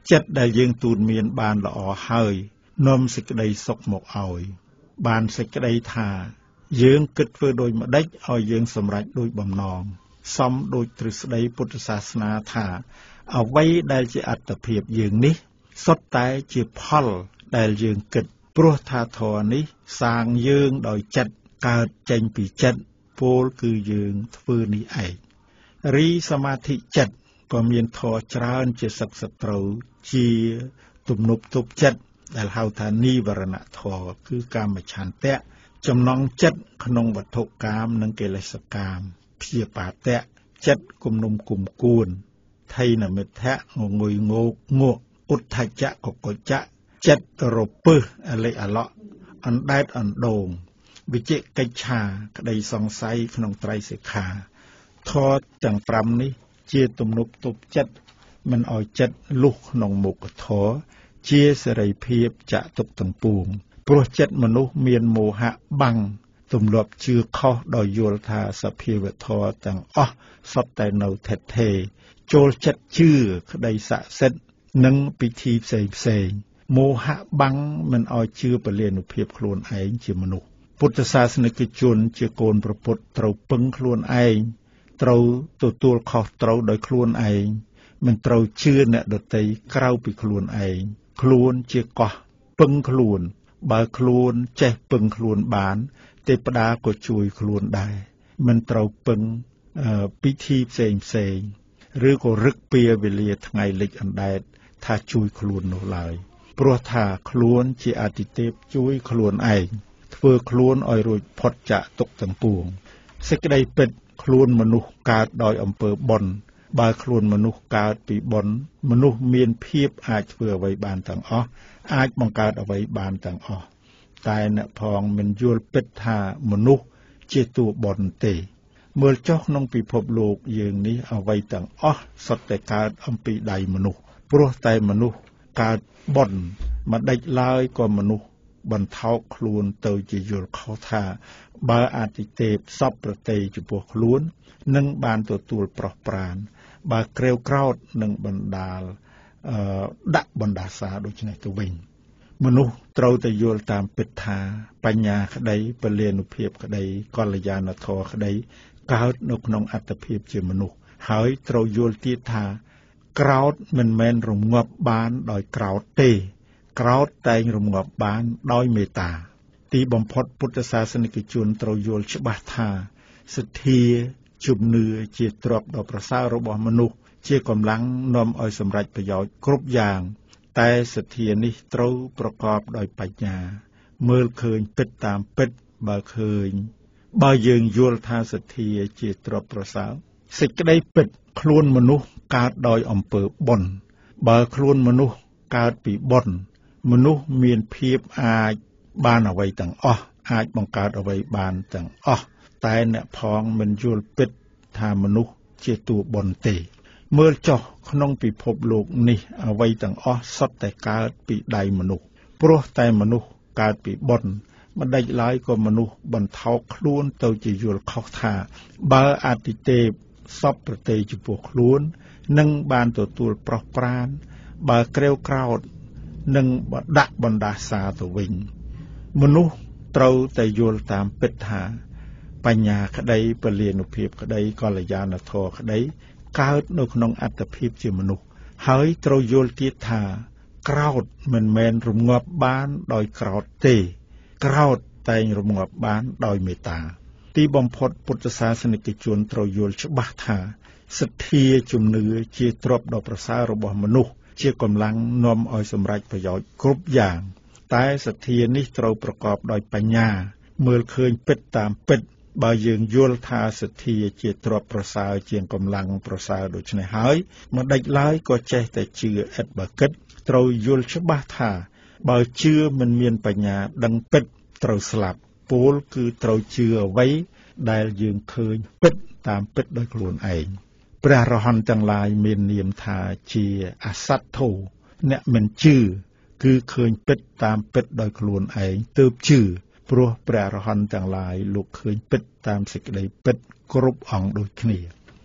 ចិត្តដែលយើងទូនមានបានល្អហើយនាំសេចក្តីសុខមកឲ្យបានសេចក្តីថាយើងគិតធ្វើដូចម្ដេចឲ្យយើងសម្រេចដូចបំណងសមដូចទ្រឹស្ដីពុទ្ធសាសនាថាអ្វីដែលជាអត្តភាពយើងនេះសុទ្ធតែជាផលដែលយើងគិតព្រោះថាធម៌នេះសាងយើងដោយចិត្តកើតចេញពីចិត្តពោលគឺយើងធ្វើនេះឯងរីសមាធិចិត្តក៏មានធម៌ច្រើនជាសឹកសត្រូវជាទំនប់ទប់ចិត្តដែលហៅថានិវរណធម៌គឺកាមច្ឆន្ទៈចំណងចិត្តក្នុងវត្ថុកាមនិងកិលេសកាមព្យាបាទៈចិត្តគំនុំគុំគួនថៃនមិទ្ធៈងងុយងោកងក់ឧទ្ធច្ចៈកកច្ចៈចិត្តរពឹសអលិអឡក់អណ្ដែតអណ្ដូងវិជិកិច្ឆាក្តីសង្ស័យក្នុងត្រៃសិក្ខាធម៌ទាំង5នេះជាទំនប់ទប់ចិត្តមិនឲ្យចិត្តលុះក្នុងមុខធម៌ជាសេរីភាពចាក់ទុកទាំងពួងព្រោះចិត្តមនុស្សមានមោហៈបាំងទម្លាប់ជឿខុសដោយយល់ថាសភាវធម៌ទាំងអស់សុទ្ធតែនៅថេរថេរចូលចិត្តជឿក្តីស័ក្តិសិទ្ធិនិងពិធីផ្សេងមោហៈបាំងមិនឲ្យជឿពលានុភាពខ្លួនឯងជាមនុស្សពុទ្ធសាសនិកជនជាកូនព្រះពុទ្ធត្រូវពឹងខ្លួនឯងត្រូវទទួលខុសត្រូវដោយខ្លួនឯងមិនត្រូវជឿអ្នកដទៃក្រៅពីខ្លួនឯងខ្លួនជាកោះពឹងខ្លួនបើខ្លួនចេះពឹងខ្លួនបានទេវតាក៏ជួយខ្លួនដែរមិនត្រូវពឹងពិធីផ្សេងឬក៏រឹកពីវេលាថ្ងៃលិចអណ្ដែតថាជួយខ្លួននោះឡើយព្រោះថាខ្លួនជាអតិទេពជួយខ្លួនឯងធ្វើខ្លួនឲ្យរួចផុតចាកទុក្ខទាំងពួងសេចក្តីពិតខ្លួនមនុស្សកើតដោយអំពើបុណ្យបើខ្លួនមនុស្សកើតពីបុណ្យមនុស្សមានភាពអាចធ្វើអ្វីបានទាំងអស់អាចបង្កើតអ្វីបានទាំងអស់តែអ្នកផងមិនយល់ពិតថាមនុស្សជាតួបុណ្យទេមើលចុះក្នុងពិភពលោកយើងនេះអ្វីទាំងអស់សុទ្ធតែកើតអំពីដៃមនុស្សព្រោះតែមនុស្សកើតបុណ្យមិនដេចឡើយក៏មនុស្សបន្ថោកខ្លួនទៅជាយល់ខុសថាបើអតិទេពសពប្រតិចំពោះខ្លួននឹងបានទទួលប្រោះប្រានបើក្រេវក្រោធនឹងបណ្ដាលដាក់បណ្ដាសាដូចនេះទៅវិញមនុស្សត្រូវតែយល់តាមពិតថាបញ្ញាក្តីពលានុភាពក្តីកល្យាណធម៌ក្តីកើតនៅក្នុងអត្តភាពជាមនុស្សហើយត្រូវយល់ទៀតថាក្រោធមិនមែនរងាប់បានដោយក្រោធទេក្រោធតែងរងាប់បានដោយមេត្តាទីបំផុតពុទ្ធសាសនិកជនត្រូវយល់ច្បាស់ថាសទ្ធាជំនឿជាទ្រព្យដ៏ប្រសើររបស់មនុស្សជាកម្លាំងនាំឲ្យសម្រេចប្រយោជន៍គ្រប់យ៉ាងតែសទ្ធានេះត្រូវប្រកបដោយបញ្ញាមើលឃើញពិតតាមពិតបើយើងយល់ថាសទ្ធាជាទ្រព្យប្រសើរសេចក្តីពិតខ្លួនមនុស្សកើតដោយអំពើបុណ្យបើខ្លួនមនុស្សកើតពីបុណ្យមនុស្សមានភាពអាចបានអ្វីទាំងអស់អាចបង្កើតអ្វីបានទាំងអស់តែអ្នកផងមិនយល់ពិតថាមនុស្សជាតួបុណ្យទេមើលចុះក្នុងពិភពលោកនេះអ្វីទាំងអស់សុទ្ធតែកើតពីដៃមនុស្សព្រោះតែមនុស្សកើតពីបុណ្យមិនដេចឡើយក៏មនុស្សបន្ថោកខ្លួនទៅជាយល់ខុសថាបើអតិទេពសពប្រតិចំពោះខ្លួននឹងបានទទួលប្រោះប្រានបើក្រេវក្រោធនឹងដាក់បណ្ដាសាទៅវិញមនុស្សត្រូវតែយល់តាមពិតថាបញ្ញាក្តីពលានុភាពក្តីកល្យាណធម៌ក្តីកើតនៅក្នុងអត្តភាពជាមនុស្សហើយត្រូវយល់ទៀតថាក្រោធមិនមែនរងាប់បានដោយក្រោធទេក្រោធតែងរងាប់បានដោយមេត្តាទីបំផុតពុទ្ធសាសនិកជនត្រូវយល់ច្បាស់ថាសទ្ធាជំនឿជាទ្រព្យដ៏ប្រសើររបស់មនុស្សជាកម្លាំងនាំឲ្យសម្រេចប្រយោជន៍គ្រប់យ៉ាងតែសទ្ធានេះត្រូវប្រកបដោយបញ្ញាមើលឃើញពិតតាមពិតបើយើងយល់ថាសទ្ធាជាទ្រព្យប្រសើរជាងកម្លាំងប្រសើរដូច្នេះហើយមិនដេចឡើយក៏ចេះតែជឿឥតបើគិតត្រូវយល់ច្បាស់ថាបើជឿមិនមានបញ្ញាដឹងពិតត្រូវស្លាប់ពោលគឺត្រូវជឿអ្វីដែលយើងឃើញពិតតាមពិតដោយខ្លួនឯងព្រះរហន្តទាំងឡាយមាននាមថាជាអសត្ថោអ្នកមិនជឿគឺឃើញពិតតាមពិតដោយខ្លួនឯងទើបជឿព្រោះព្រះអរហន្តទាំងឡាយលោកឃើញពិតតាមសេចក្តីពិតគ្រប់អង្គដូចគ្នា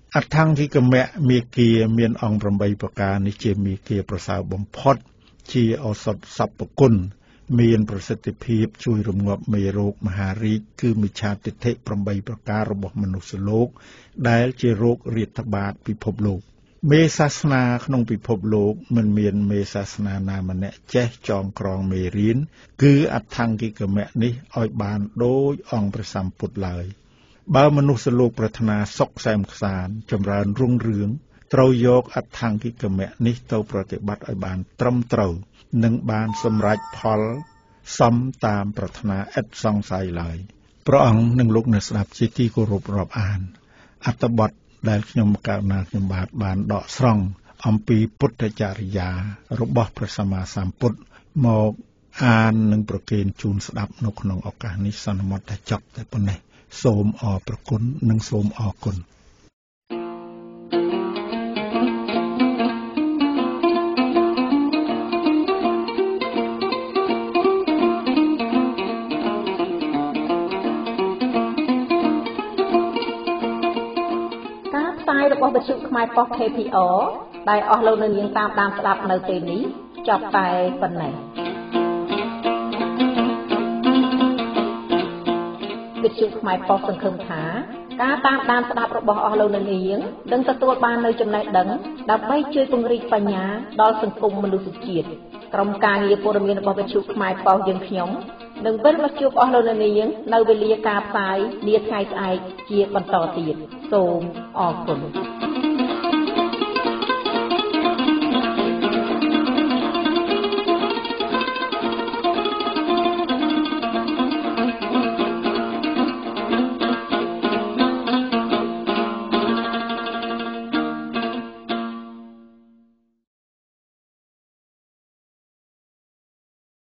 អត្ថង្គិកមៈមេគាមានអង្គ8ប្រការនេះជាមេគាប្រសើរបំផុតជាឱសថសព្វគុណមានប្រសិទ្ធភាពជួយរងាប់មេរោគមហារីកគឺមិច្ឆាទិដ្ឋិ8ប្រការរបស់មនុស្សលោកដែលជារោគរាតត្បាតពិភពលោកមេសាសនាក្នុងពិភពលោកមិនមានមេសាសនាណាម្នាក់ចេះចងក្រងមេរៀនគឺអត្ថង្គិកមៈនេះឲ្យបានដូចអង្គព្រះសម្ពុទ្ធឡើយបើមនុស្សលោកប្រាថ្នាសុខសែមខ្សាន្តចម្រើនរុងរឿងត្រូវយកអត្ថង្គិកមៈនេះទៅប្រតិបត្តិឲ្យបានត្រឹមត្រូវនឹងបានសម្រេចផលសមតាមប្រាថ្នាឥតសង្ស័យឡើយព្រះអង្គនិងលោកអ្នកស្ដាប់ជាទីគោរពរាប់អានអត្ថបទដែលខ្ញុំករុណាខ្ញុំបាទបានដកស្រង់អំពីពុទ្ធចរិយារបស់ព្រះសម្មាសម្ពុទ្ធមកអាននិងប្រគេនជូនស្ដាប់នៅក្នុងឱកាសនេះសន្មតតែចប់តែប៉ុណ្ណេះសូមអរព្រគុណនិងសូមអរគុណរបស់វិទ្យុខ្មែរប៉ុស្តិ៍ KPR ដែលអស់លោកនៅនាងតាមដានស្ដាប់នៅពេលនេះចប់តែប៉ុណ្ណេះវិទ្យុខ្មែរប៉ុស្តិ៍សង្ឃឹមថាការតាមដានស្ដាប់របស់អស់លោកនៅនាងនឹងទទួលបាននូវចំណេះដឹងដើម្បីជួយពង្រីកបញ្ញាដល់សង្គមមនុស្សជាតិក្រុមការងារព័ត៌មានរបស់វិទ្យុខ្មែរប៉ុស្តិ៍យើងខ្ញុំនឹងវិលមកជួបអស់លោកនៅនាងនៅវេលាការផ្សាយនាថ្ងៃស្អែកជាបន្តទៀតសូមអរគុណ